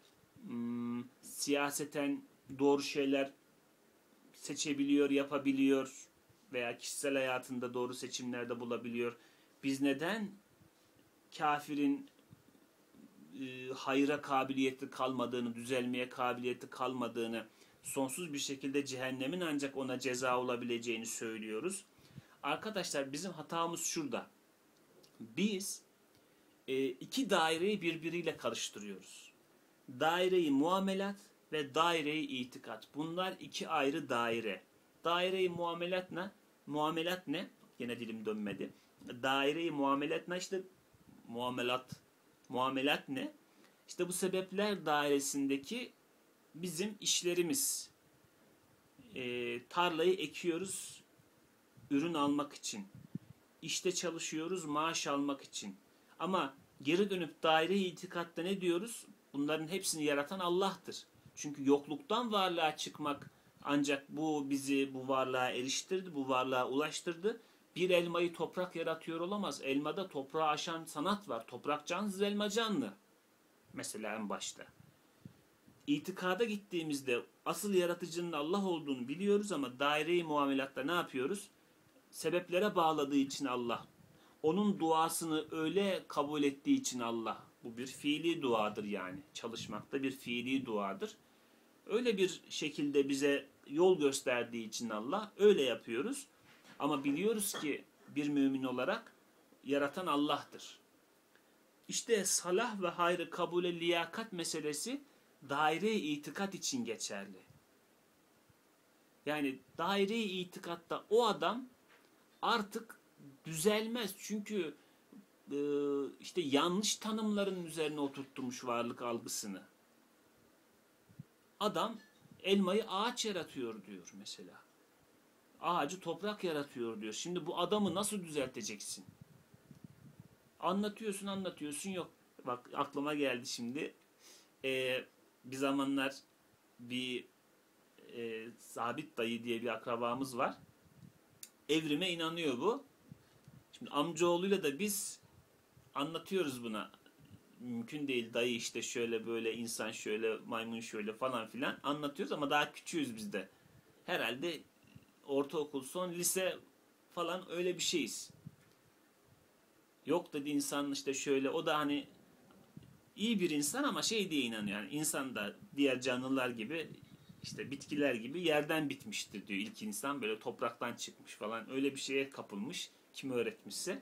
Speaker 1: Siyaseten doğru şeyler seçebiliyor, yapabiliyor veya kişisel hayatında doğru seçimlerde bulabiliyor. Biz neden kafirin hayra kabiliyeti kalmadığını, düzelmeye kabiliyeti kalmadığını, sonsuz bir şekilde cehennemin ancak ona ceza olabileceğini söylüyoruz? Arkadaşlar bizim hatamız şurada. Biz iki daireyi birbiriyle karıştırıyoruz. Daire-i muamelat ve daire-i itikat. Bunlar iki ayrı daire. Daire-i muamelat ne? Muamelat ne? Yine dilim dönmedi. Daire-i muamelat ne? İşte muamelat. Muamelat ne? İşte bu sebepler dairesindeki bizim işlerimiz. Tarlayı ekiyoruz ürün almak için. İşte çalışıyoruz maaş almak için. Ama geri dönüp daire-i itikatta ne diyoruz? Bunların hepsini yaratan Allah'tır. Çünkü yokluktan varlığa çıkmak ancak bu bizi bu varlığa eriştirdi, bu varlığa ulaştırdı. Bir elmayı toprak yaratıyor olamaz. Elmada toprağı aşan sanat var. Toprak cansız, elma canlı. Mesela en başta. İtikada gittiğimizde asıl yaratıcının Allah olduğunu biliyoruz ama daire-i muamelatta ne yapıyoruz? Sebeplere bağladığı için Allah. Onun duasını öyle kabul ettiği için Allah. Bu bir fiili duadır yani. Çalışmakta bir fiili duadır. Öyle bir şekilde bize yol gösterdiği için Allah öyle yapıyoruz. Ama biliyoruz ki bir mümin olarak yaratan Allah'tır. İşte salah ve hayrı kabule liyakat meselesi daire-i itikat için geçerli. Yani daire-i itikatta o adam artık düzelmez. Çünkü işte yanlış tanımların üzerine oturtmuş varlık algısını. Adam elmayı ağaç yaratıyor diyor mesela. Ağacı toprak yaratıyor diyor. Şimdi bu adamı nasıl düzelteceksin? Anlatıyorsun yok. Bak aklıma geldi şimdi. Bir zamanlar bir Sabit dayı diye bir akrabamız var. Evrime inanıyor bu. Şimdi amcaoğluyla da biz anlatıyoruz buna. Mümkün değil dayı işte şöyle böyle insan şöyle maymun şöyle falan filan anlatıyoruz ama daha küçüğüz biz de. Herhalde ortaokul son lise falan öyle bir şeyiz. Yok dedi insan işte şöyle o da hani iyi bir insan ama şey diye inanıyor. Yani insan da diğer canlılar gibi işte bitkiler gibi yerden bitmiştir diyor. İlk insan böyle topraktan çıkmış falan öyle bir şeye kapılmış kim öğretmişse.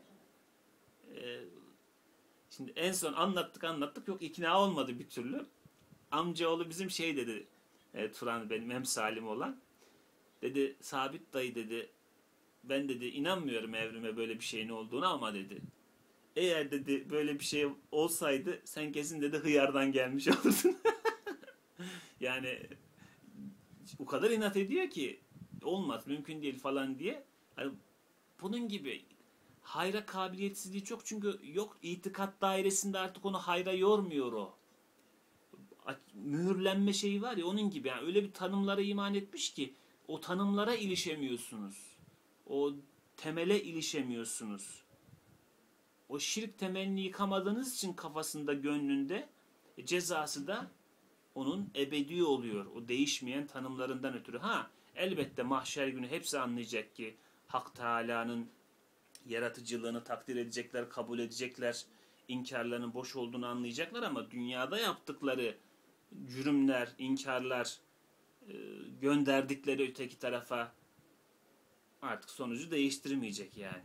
Speaker 1: Şimdi en son anlattık yok ikna olmadı bir türlü. Amcaoğlu bizim şey dedi Turan benim hem Salim olan. Dedi Sabit dayı dedi ben dedi inanmıyorum evrime böyle bir şeyin olduğunu ama dedi. Eğer dedi böyle bir şey olsaydı sen kesin dedi hıyardan gelmiş olurdun. Yani o kadar inat ediyor ki olmaz mümkün değil falan diye. Hani bunun gibi hayra kabiliyetsizliği çok çünkü yok itikat dairesinde artık onu hayra yormuyor o. Mühürlenme şeyi var ya onun gibi yani öyle bir tanımlara iman etmiş ki o tanımlara ilişemiyorsunuz. O temele ilişemiyorsunuz. O şirk temelini yıkamadığınız için kafasında, gönlünde cezası da onun ebedi oluyor. O değişmeyen tanımlarından ötürü. Elbette mahşer günü hepsi anlayacak ki Hak Teala'nın yaratıcılığını takdir edecekler, kabul edecekler. İnkarlarının boş olduğunu anlayacaklar ama dünyada yaptıkları cürümler, inkarlar, gönderdikleri öteki tarafa artık sonucu değiştirmeyecek yani.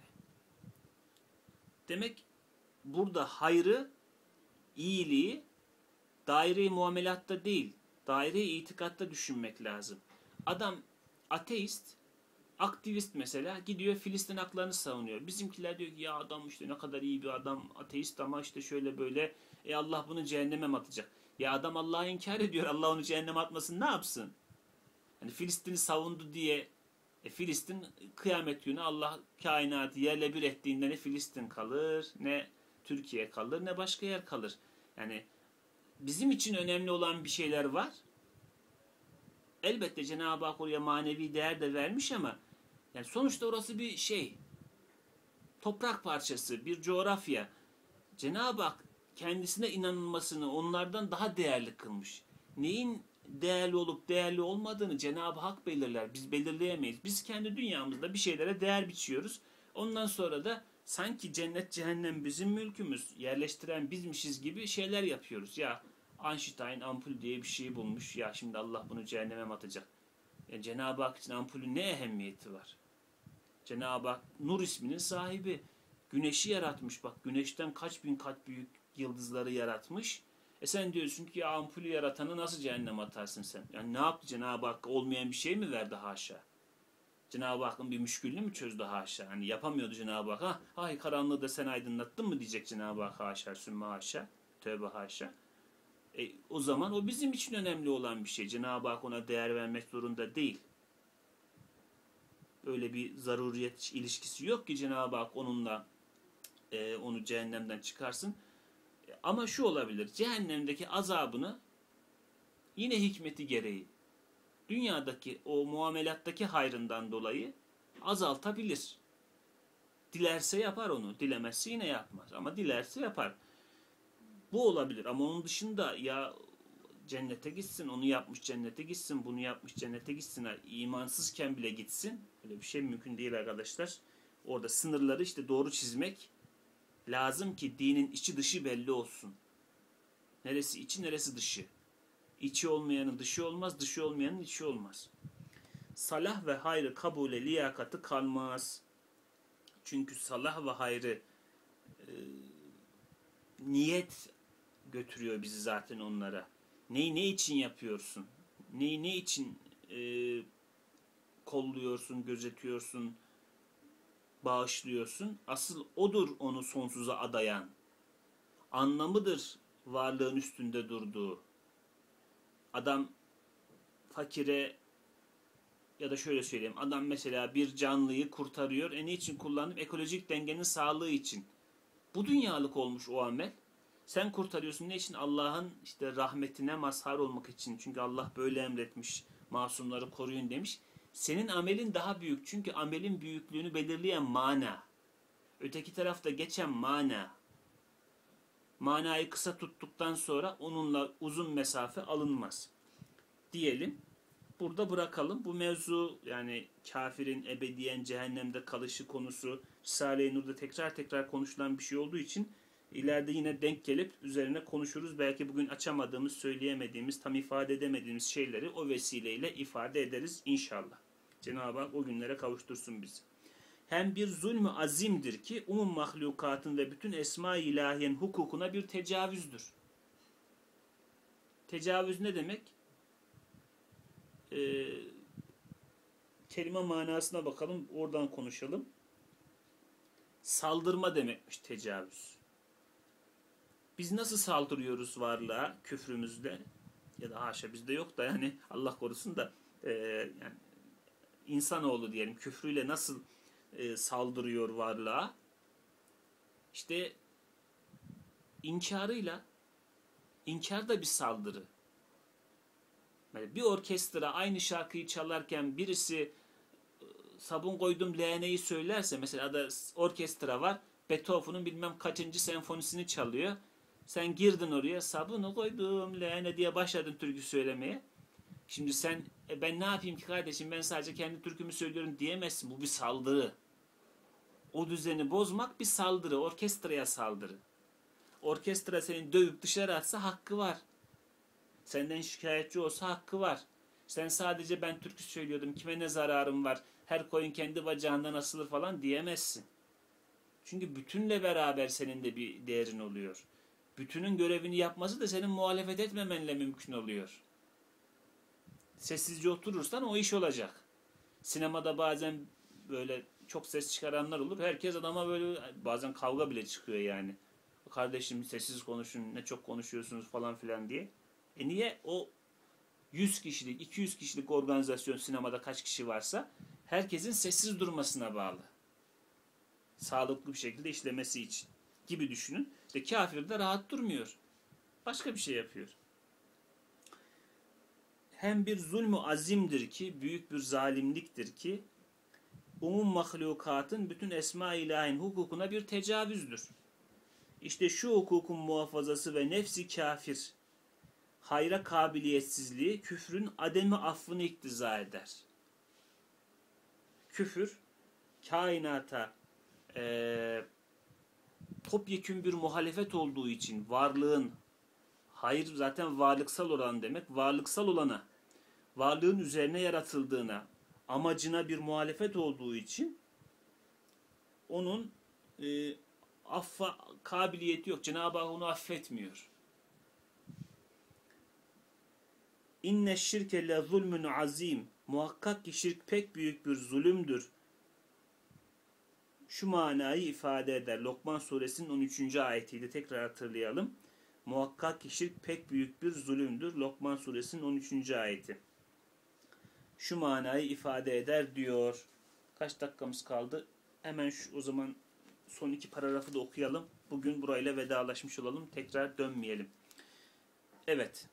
Speaker 1: Demek burada hayrı, iyiliği daire-i muamelatta değil, daire-i itikatta düşünmek lazım. Adam ateist, aktivist mesela gidiyor Filistin haklarını savunuyor. Bizimkiler diyor ki ya adam işte ne kadar iyi bir adam, ateist ama işte şöyle böyle Allah bunu cehenneme mi atacak? Ya adam Allah'ı inkar ediyor. Allah onu cehenneme atmasın ne yapsın? Hani Filistin'i savundu diye Filistin kıyamet günü Allah kainatı yerle bir ettiğinde ne Filistin kalır ne Türkiye kalır ne başka yer kalır. Yani bizim için önemli olan bir şeyler var. Elbette Cenab-ı Hak oraya manevi değer de vermiş ama yani sonuçta orası bir şey. Toprak parçası, bir coğrafya. Cenab-ı Hak kendisine inanılmasını onlardan daha değerli kılmış. Neyin değerli olup değerli olmadığını Cenab-ı Hak belirler. Biz belirleyemeyiz. Biz kendi dünyamızda bir şeylere değer biçiyoruz. Ondan sonra da sanki cennet cehennem bizim mülkümüz, yerleştiren bizmişiz gibi şeyler yapıyoruz. Ya Einstein ampul diye bir şey bulmuş. Ya şimdi Allah bunu cehenneme mi atacak? Yani Cenab-ı Hak için ampulün ne ehemmiyeti var? Cenab-ı Hak Nur isminin sahibi. Güneşi yaratmış. Bak güneşten kaç bin kat büyük yıldızları yaratmış. Sen diyorsun ki ya ampulü yaratanı nasıl cehenneme atarsın sen? Yani ne yaptı Cenab-ı Hak? Olmayan bir şey mi verdi haşa? Cenab-ı Hakk'ın bir müşkülünü mü çözdü haşa? Hani yapamıyordu Cenab-ı Hak. Ay karanlığı da sen aydınlattın mı diyecek Cenab-ı Hak haşa, sümme haşa, tövbe haşa. O zaman o bizim için önemli olan bir şey. Cenab-ı Hak ona değer vermek zorunda değil. Öyle bir zaruriyet ilişkisi yok ki Cenab-ı Hak onunla onu cehennemden çıkarsın. Ama şu olabilir. Cehennemdeki azabını yine hikmeti gereği dünyadaki o muamelattaki hayrından dolayı azaltabilir. Dilerse yapar onu. Dilemezse yine yapmaz. Ama dilerse yapar. Bu olabilir. Ama onun dışında ya cennete gitsin, onu yapmış cennete gitsin, bunu yapmış cennete gitsin. İmansızken bile gitsin. Öyle bir şey mümkün değil arkadaşlar. Orada sınırları işte doğru çizmek lazım ki dinin içi dışı belli olsun. Neresi içi, neresi dışı. İçi olmayanın dışı olmaz, dışı olmayanın içi olmaz. Salah ve hayrı kabule liyakatı kalmaz. Çünkü salah ve hayrı niyet götürüyor bizi zaten onlara. Neyi ne için yapıyorsun? Neyi ne için kolluyorsun, gözetiyorsun, bağışlıyorsun? Asıl odur onu sonsuza adayan. Anlamıdır varlığın üstünde durduğu. Adam fakire ya da şöyle söyleyeyim. Adam mesela bir canlıyı kurtarıyor. Niçin kullandım? Ekolojik dengenin sağlığı için. Bu dünyalık olmuş o amel. Sen kurtarıyorsun. Ne için? Allah'ın işte rahmetine mazhar olmak için. Çünkü Allah böyle emretmiş. Masumları koruyun demiş. Senin amelin daha büyük. Çünkü amelin büyüklüğünü belirleyen mana. Öteki tarafta geçen mana. Manayı kısa tuttuktan sonra onunla uzun mesafe alınmaz. Diyelim. Burada bırakalım. Bu mevzu yani kafirin ebediyen cehennemde kalışı konusu Risale-i Nur'da tekrar tekrar konuşulan bir şey olduğu için ileride yine denk gelip üzerine konuşuruz. Belki bugün açamadığımız, söyleyemediğimiz, tam ifade edemediğimiz şeyleri o vesileyle ifade ederiz inşallah. Cenab-ı Hak o günlere kavuştursun bizi. Hem bir zulmü azimdir ki umum mahlukatın ve bütün esma-i ilahiyenin hukukuna bir tecavüzdür. Tecavüz ne demek? Kelime manasına bakalım, oradan konuşalım. Saldırma demekmiş tecavüz. Biz nasıl saldırıyoruz varlığa küfrümüzle? Ya da haşa bizde yok da yani Allah korusun da yani insanoğlu diyelim küfrüyle nasıl saldırıyor varlığa? İşte inkarıyla. İnkar da bir saldırı. Yani bir orkestra aynı şarkıyı çalarken birisi sabun koydum leğeneyi söylerse, mesela da orkestra var, Beethoven'un bilmem kaçıncı senfonisini çalıyor. Sen girdin oraya, sabunu koydum leğene diye başladın türkü söylemeye. Şimdi sen ben ne yapayım ki kardeşim, ben sadece kendi türkümü söylüyorum diyemezsin. Bu bir saldırı. O düzeni bozmak bir saldırı. Orkestraya saldırı. Orkestra seni dövüp dışarı atsa hakkı var. Senden şikayetçi olsa hakkı var. Sen sadece ben türkü söylüyordum, kime ne zararım var, her koyun kendi bacağından asılır falan diyemezsin. Çünkü bütünle beraber senin de bir değerin oluyor. Bütünün görevini yapması da senin muhalefet etmemenle mümkün oluyor. Sessizce oturursan o iş olacak. Sinemada bazen böyle çok ses çıkaranlar olur. Herkes adama böyle bazen kavga bile çıkıyor yani. Kardeşim sessiz konuşun, ne çok konuşuyorsunuz falan filan diye. Niye? O 100 kişilik, 200 kişilik organizasyon, sinemada kaç kişi varsa herkesin sessiz durmasına bağlı. Sağlıklı bir şekilde işlemesi için. gibi düşünün. İşte kafir de rahat durmuyor. Başka bir şey yapıyor. Hem bir zulmü azimdir ki, büyük bir zalimliktir ki, mahlukatın bütün esma-i ilahin hukukuna bir tecavüzdür. İşte şu hukukun muhafazası ve nefsi kafir, hayra kabiliyetsizliği, küfrün ademi affını iktiza eder. Küfür, kainata topyekün bir muhalefet olduğu için varlığın, hayır zaten varlıksal olan demek, varlıksal olana, varlığın üzerine yaratıldığına, amacına bir muhalefet olduğu için onun affa kabiliyeti yok. Cenab-ı Hak onu affetmiyor. İnne şirke le zulmün azim. Muhakkak ki şirk pek büyük bir zulümdür. Şu manayı ifade eder. Lokman suresinin 13. ayetiydi. Tekrar hatırlayalım. Muhakkak ki şirk pek büyük bir zulümdür. Lokman suresinin 13. ayeti. Şu manayı ifade eder diyor. Kaç dakikamız kaldı? Hemen o zaman son 2 paragrafı da okuyalım. Bugün burayla vedalaşmış olalım. Tekrar dönmeyelim. Evet.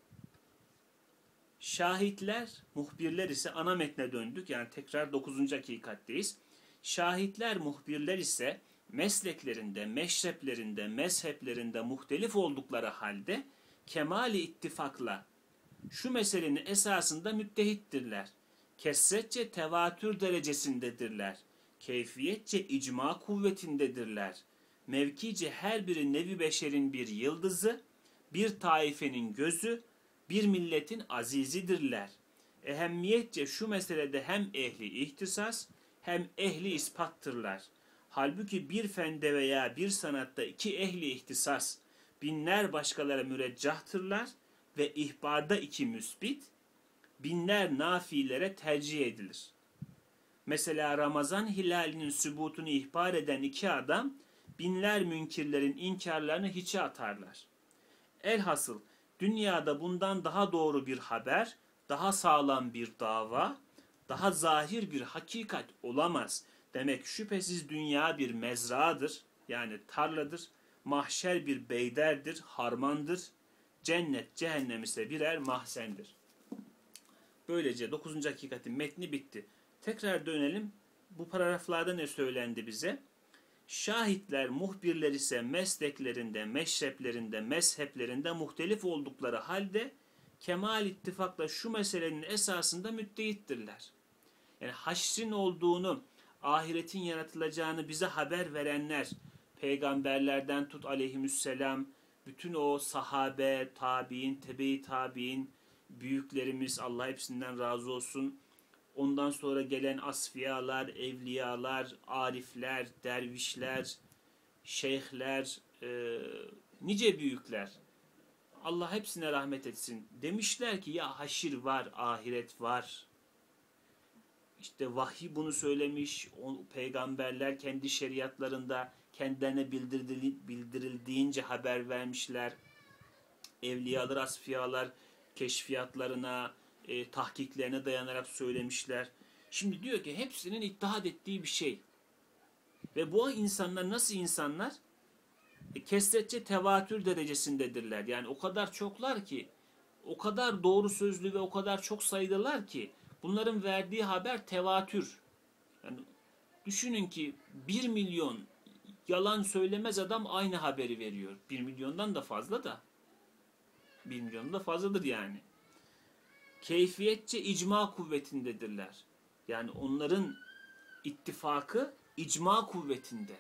Speaker 1: Şahitler, muhbirler ise ana metne döndük. Yani tekrar 9. hakikatteyiz. Şahitler, muhbirler ise mesleklerinde, meşreplerinde, mezheplerinde muhtelif oldukları halde kemali ittifakla şu meselenin esasında müttehittirler. Kesretçe tevatür derecesindedirler. Keyfiyetçe icma kuvvetindedirler. Mevkice her biri nevi beşerin bir yıldızı, bir taifenin gözü, bir milletin azizidirler. Ehemmiyetçe şu meselede hem ehli ihtisas hem ehli ispattırlar. Halbuki bir fende veya bir sanatta 2 ehli ihtisas, binler başkalara müreccahtırlar ve ihbarda 2 müsbit, binler nafilere tercih edilir. Mesela Ramazan hilalinin sübutunu ihbar eden 2 adam, binler münkirlerin inkarlarını hiçe atarlar. Elhasıl dünyada bundan daha doğru bir haber, daha sağlam bir dava, daha zahir bir hakikat olamaz. Demek şüphesiz dünya bir mezradır, yani tarladır, mahşer bir beyderdir, harmandır, cennet cehennem ise birer mahzendir. Böylece 9. hakikatin metni bitti. Tekrar dönelim. Bu paragraflarda ne söylendi bize? Şahitler, muhbirler ise mesleklerinde, meşreplerinde, mezheplerinde muhtelif oldukları halde kemal ittifakla şu meselenin esasında müttehittirler. Yani haşrin olduğunu, ahiretin yaratılacağını bize haber verenler, peygamberlerden tut aleyhisselam, bütün o sahabe, tabi'in, tebe-i tabi'in, büyüklerimiz, Allah hepsinden razı olsun. Ondan sonra gelen asfiyalar, evliyalar, arifler, dervişler, şeyhler, nice büyükler. Allah hepsine rahmet etsin. Demişler ki ya haşir var, ahiret var. İşte vahiy bunu söylemiş. O peygamberler kendi şeriatlarında kendilerine bildirildiğince haber vermişler. Evliyalar, asfiyalar keşfiyatlarına, tahkiklerine dayanarak söylemişler. Şimdi diyor ki hepsinin ittihad ettiği bir şey. Ve bu insanlar nasıl insanlar? Kesretçe tevatür derecesindedirler. Yani o kadar çoklar ki, o kadar doğru sözlü ve o kadar çok sayıdalar ki bunların verdiği haber tevatür. Yani düşünün ki 1 milyon yalan söylemez adam aynı haberi veriyor. 1 milyondan da fazla da. 1 milyon da fazladır yani. Keyfiyetçe icma kuvvetindedirler. Yani onların ittifakı icma kuvvetinde.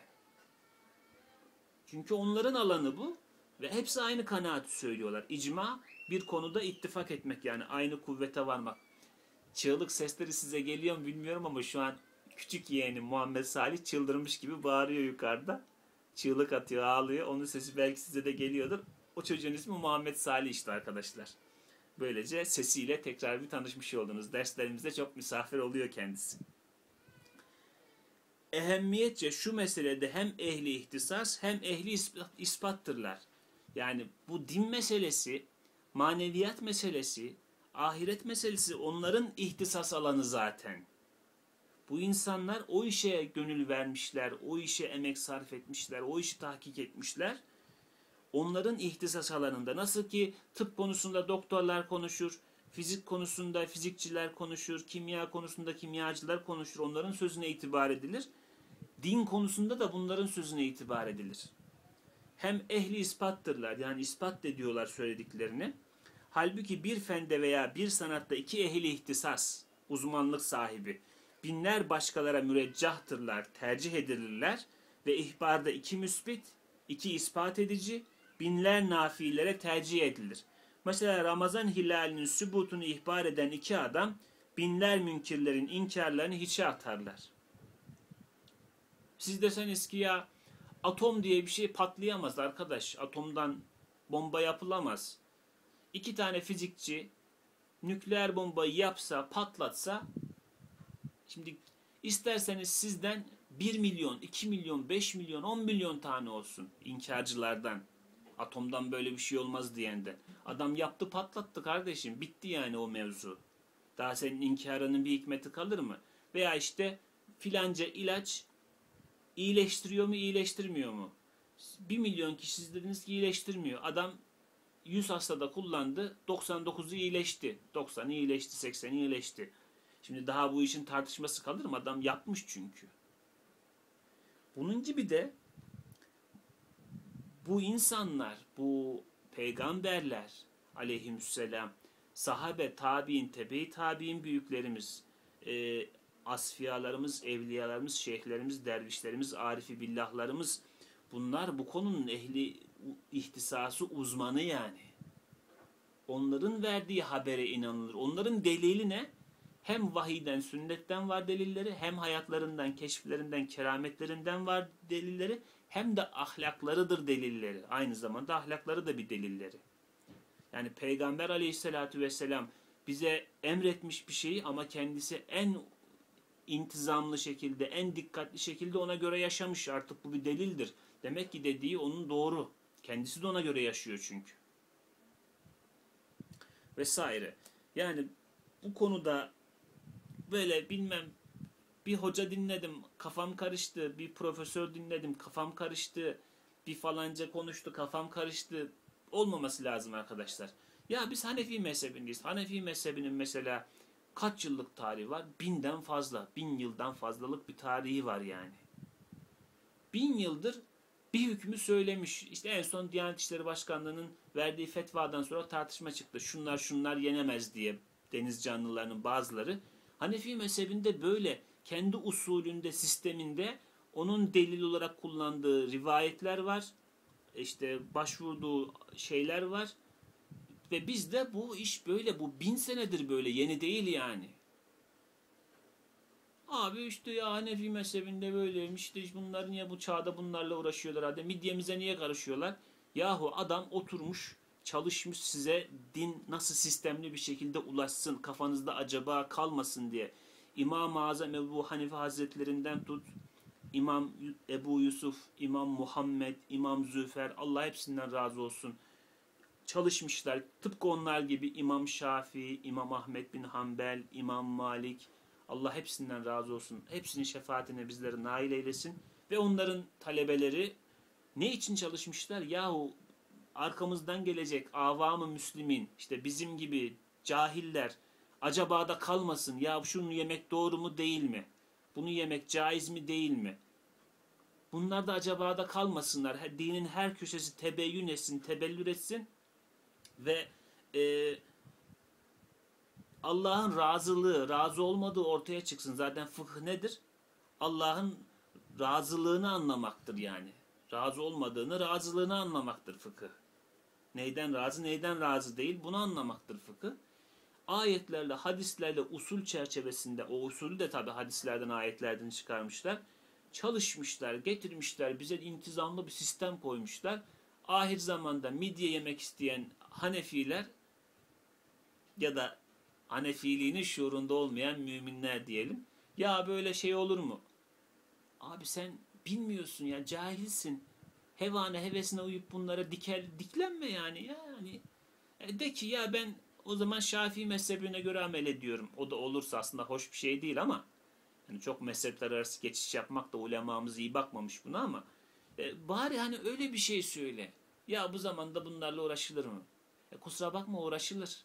Speaker 1: Çünkü onların alanı bu ve hepsi aynı kanaati söylüyorlar. İcma bir konuda ittifak etmek, yani aynı kuvvete varmak. Çığlık sesleri size geliyor mu bilmiyorum ama şu an küçük yeğenim Muhammed Salih çıldırmış gibi bağırıyor yukarıda. Çığlık atıyor, ağlıyor. Onun sesi belki size de geliyordur. O çocuğun ismi Muhammed Salih işte arkadaşlar. Böylece sesiyle tekrar bir tanışmış oldunuz. Derslerimizde çok misafir oluyor kendisi. Ehemmiyetçe şu meselede hem ehli ihtisas hem ehli ispattırlar. Yani bu din meselesi, maneviyat meselesi, ahiret meselesi onların ihtisas alanı zaten. Bu insanlar o işe gönül vermişler, o işe emek sarf etmişler, o işi tahkik etmişler. Onların ihtisas alanında, nasıl ki tıp konusunda doktorlar konuşur, fizik konusunda fizikçiler konuşur, kimya konusunda kimyacılar konuşur, onların sözüne itibar edilir. Din konusunda da bunların sözüne itibar edilir. Hem ehli ispattırlar, yani ispat ediyorlar söylediklerini. Halbuki bir fende veya bir sanatta iki ehli ihtisas, uzmanlık sahibi, binler başkalara müreccahtırlar, tercih edilirler ve ihbarda iki müsbit, iki ispat edici, binler nafilere tercih edilir. Mesela Ramazan hilalinin sübutunu ihbar eden iki adam, binler münkirlerin inkarlarını hiçe atarlar. Siz deseniz ki ya atom diye bir şey patlayamaz arkadaş, atomdan bomba yapılamaz. İki tane fizikçi nükleer bombayı yapsa, patlatsa, şimdi isterseniz sizden 1 milyon, 2 milyon, 5 milyon, 10 milyon tane olsun inkarcılardan. Atomdan böyle bir şey olmaz diyenden. Adam yaptı, patlattı kardeşim. Bitti yani o mevzu. Daha senin inkarının bir hikmeti kalır mı? Veya işte filanca ilaç iyileştiriyor mu, iyileştirmiyor mu? 1 milyon kişi siz dediniz ki iyileştirmiyor. Adam 100 hastada kullandı, 99'u iyileşti. 90'ı iyileşti, 80'i iyileşti. Şimdi daha bu işin tartışması kalır mı? Adam yapmış çünkü. Bunun gibi de bu insanlar, bu peygamberler aleyhisselam, sahabe, tabi'in, tebe-i tabi'in büyüklerimiz, asfiyalarımız, evliyalarımız, şeyhlerimiz, dervişlerimiz, arifi billahlarımız, bunlar bu konunun ehli ihtisası, uzmanı yani. Onların verdiği habere inanılır. Onların delili ne? Hem vahiyden, sünnetten var delilleri, hem hayatlarından, keşiflerinden, kerametlerinden var delilleri, hem de ahlaklarıdır delilleri. Aynı zamanda ahlakları da bir delilleri. Yani Peygamber aleyhissalatü vesselam bize emretmiş bir şeyi ama kendisi en intizamlı şekilde, en dikkatli şekilde ona göre yaşamış. Artık bu bir delildir. Demek ki dediği onun doğru. Kendisi de ona göre yaşıyor çünkü. Vesaire. Yani bu konuda böyle bilmem, bir hoca dinledim, kafam karıştı, bir profesör dinledim, kafam karıştı, bir falanca konuştu, kafam karıştı. Olmaması lazım arkadaşlar. Ya biz Hanefi mezhebindeyiz. Hanefi mezhebinin mesela kaç yıllık tarihi var? 1000'den fazla. 1000 yıldan fazlalık bir tarihi var yani. 1000 yıldır bir hükmü söylemiş. İşte en son Diyanet İşleri Başkanlığı'nın verdiği fetvadan sonra tartışma çıktı. Şunlar yenemez diye deniz canlılarının bazıları. Hanefi mezhebinde böyle kendi usulünde, sisteminde onun delil olarak kullandığı rivayetler var. İşte başvurduğu şeyler var. Ve bizde bu iş böyle, bu 1000 senedir böyle, yeni değil yani. Abi işte ya Hanefi mezhebinde böyleymiş, işte bunlar niye bu çağda bunlarla uğraşıyorlar, hadi midyemize niye karışıyorlar? Yahu adam oturmuş, çalışmış size din nasıl sistemli bir şekilde ulaşsın, kafanızda acaba kalmasın diye. İmam-ı Azam Ebu Hanife Hazretlerinden tut, İmam Ebu Yusuf, İmam Muhammed, İmam Züfer, Allah hepsinden razı olsun. Çalışmışlar. Tıpkı onlar gibi İmam Şafii, İmam Ahmed bin Hanbel, İmam Malik. Allah hepsinden razı olsun. Hepsinin şefaatine bizleri nail eylesin. Ve onların talebeleri ne için çalışmışlar? Yahu arkamızdan gelecek avam-ı müslimin, işte bizim gibi cahiller acaba da kalmasın. Ya şunu yemek doğru mu değil mi? Bunu yemek caiz mi değil mi? Bunlar da acaba da kalmasınlar. Dinin her köşesi tebeyyün etsin, tebellür etsin. Ve Allah'ın razılığı, razı olmadığı ortaya çıksın. Zaten fıkıh nedir? Allah'ın razılığını anlamaktır yani. Razı olmadığını, razılığını anlamaktır fıkıh. Neyden razı, neyden razı değil, bunu anlamaktır fıkıh. Ayetlerle, hadislerle, usul çerçevesinde, o usulü de tabi hadislerden, ayetlerden çıkarmışlar. Çalışmışlar, getirmişler, bize intizamlı bir sistem koymuşlar. Ahir zamanda midye yemek isteyen Hanefiler ya da Hanefiliğinin şuurunda olmayan müminler diyelim. Ya böyle şey olur mu? Abi sen bilmiyorsun ya, cahilsin. Hevana hevesine uyup bunlara diklenme yani. De ki ya ben o zaman Şafii mezhebine göre amel ediyorum. O da olursa aslında hoş bir şey değil ama Yani çok mezhepler arası geçiş yapmak da ulemamız iyi bakmamış buna ama bari hani öyle bir şey söyle. Ya bu zamanda bunlarla uğraşılır mı? Kusura bakma, uğraşılır.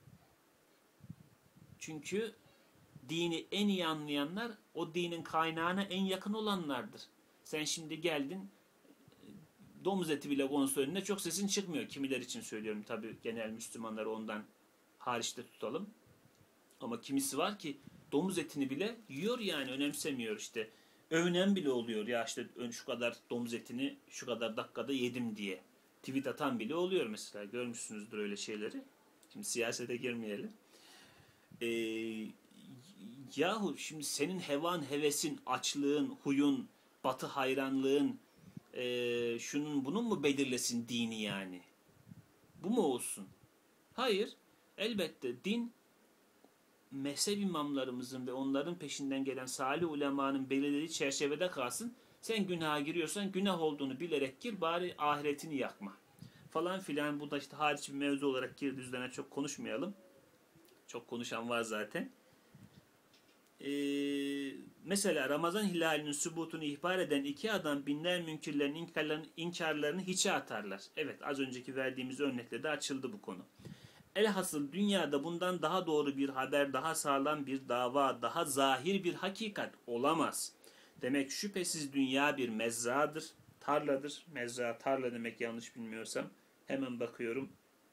Speaker 1: Çünkü dini en iyi anlayanlar o dinin kaynağına en yakın olanlardır. Sen şimdi geldin, domuz eti bile konusu önüne çok sesin çıkmıyor. Kimiler için söylüyorum tabii, genel Müslümanları ondan hariçte tutalım. Ama kimisi var ki domuz etini bile yiyor, yani önemsemiyor işte. Övünen bile oluyor ya, işte şu kadar domuz etini şu kadar dakikada yedim diye. Tweet atan bile oluyor mesela, görmüşsünüzdür öyle şeyleri. Şimdi siyasete girmeyelim. Ee, Yahu şimdi senin hevan, hevesin, açlığın, huyun, batı hayranlığın, şunun bunun mu belirlesin dini yani? Bu mu olsun? Hayır. Elbette din mezhep imamlarımızın ve onların peşinden gelen salih ulemanın belirlediği çerçevede kalsın. Sen günaha giriyorsan günah olduğunu bilerek gir, bari ahiretini yakma. Falan filan, bu da işte hariç bir mevzu olarak girdi, üzerine çok konuşmayalım. Çok konuşan var zaten. Mesela Ramazan hilalinin sübutunu ihbar eden iki adam binler münkirlerin inkarlarını hiçe atarlar. Evet, az önceki verdiğimiz örnekle de açıldı bu konu. Elhasıl dünyada bundan daha doğru bir haber, daha sağlam bir dava, daha zahir bir hakikat olamaz. Demek şüphesiz dünya bir mezradır, tarladır. Mezra, tarla demek yanlış bilmiyorsam. Hemen bakıyorum.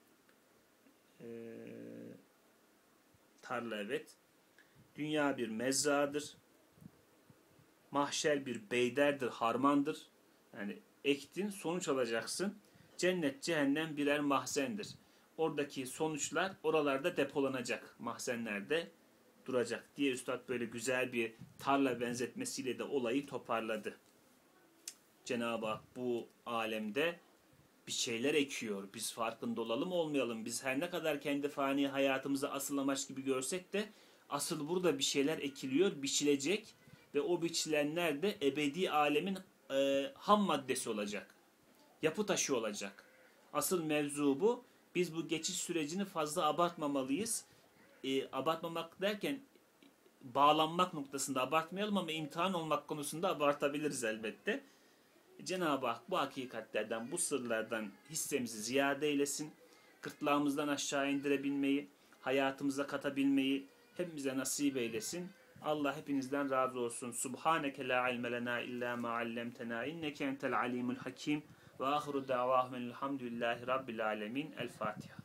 Speaker 1: Tarla, evet. Dünya bir mezradır. Mahşer bir beyderdir, harmandır. Yani ektin, sonuç alacaksın. Cennet, cehennem birer mahzendir. Oradaki sonuçlar oralarda depolanacak. Mahzenlerde duracak diye Üstad böyle güzel bir tarla benzetmesiyle de olayı toparladı. Cenab-ı Hak bu alemde bir şeyler ekiyor. Biz farkında olalım olmayalım. Biz her ne kadar kendi fani hayatımızı asıl amaç gibi görsek de asıl burada bir şeyler ekiliyor, biçilecek ve o biçilenler de ebedi alemin ham maddesi olacak. Yapı taşı olacak. Asıl mevzu bu. Biz bu geçiş sürecini fazla abartmamalıyız. Abartmamak derken bağlanmak noktasında abartmayalım ama imtihan olmak konusunda abartabiliriz elbette. Cenab-ı Hak bu hakikatlerden, bu sırlardan hissemizi ziyade eylesin. Gırtlağımızdan aşağı indirebilmeyi, hayatımıza katabilmeyi hepimize nasip eylesin. Allah hepinizden razı olsun. Subhaneke la ilme lena illa ma allamtena inneke entel alimul hakim ve ahiru davahum elhamdülillahi rabbil alemin. El Fatiha.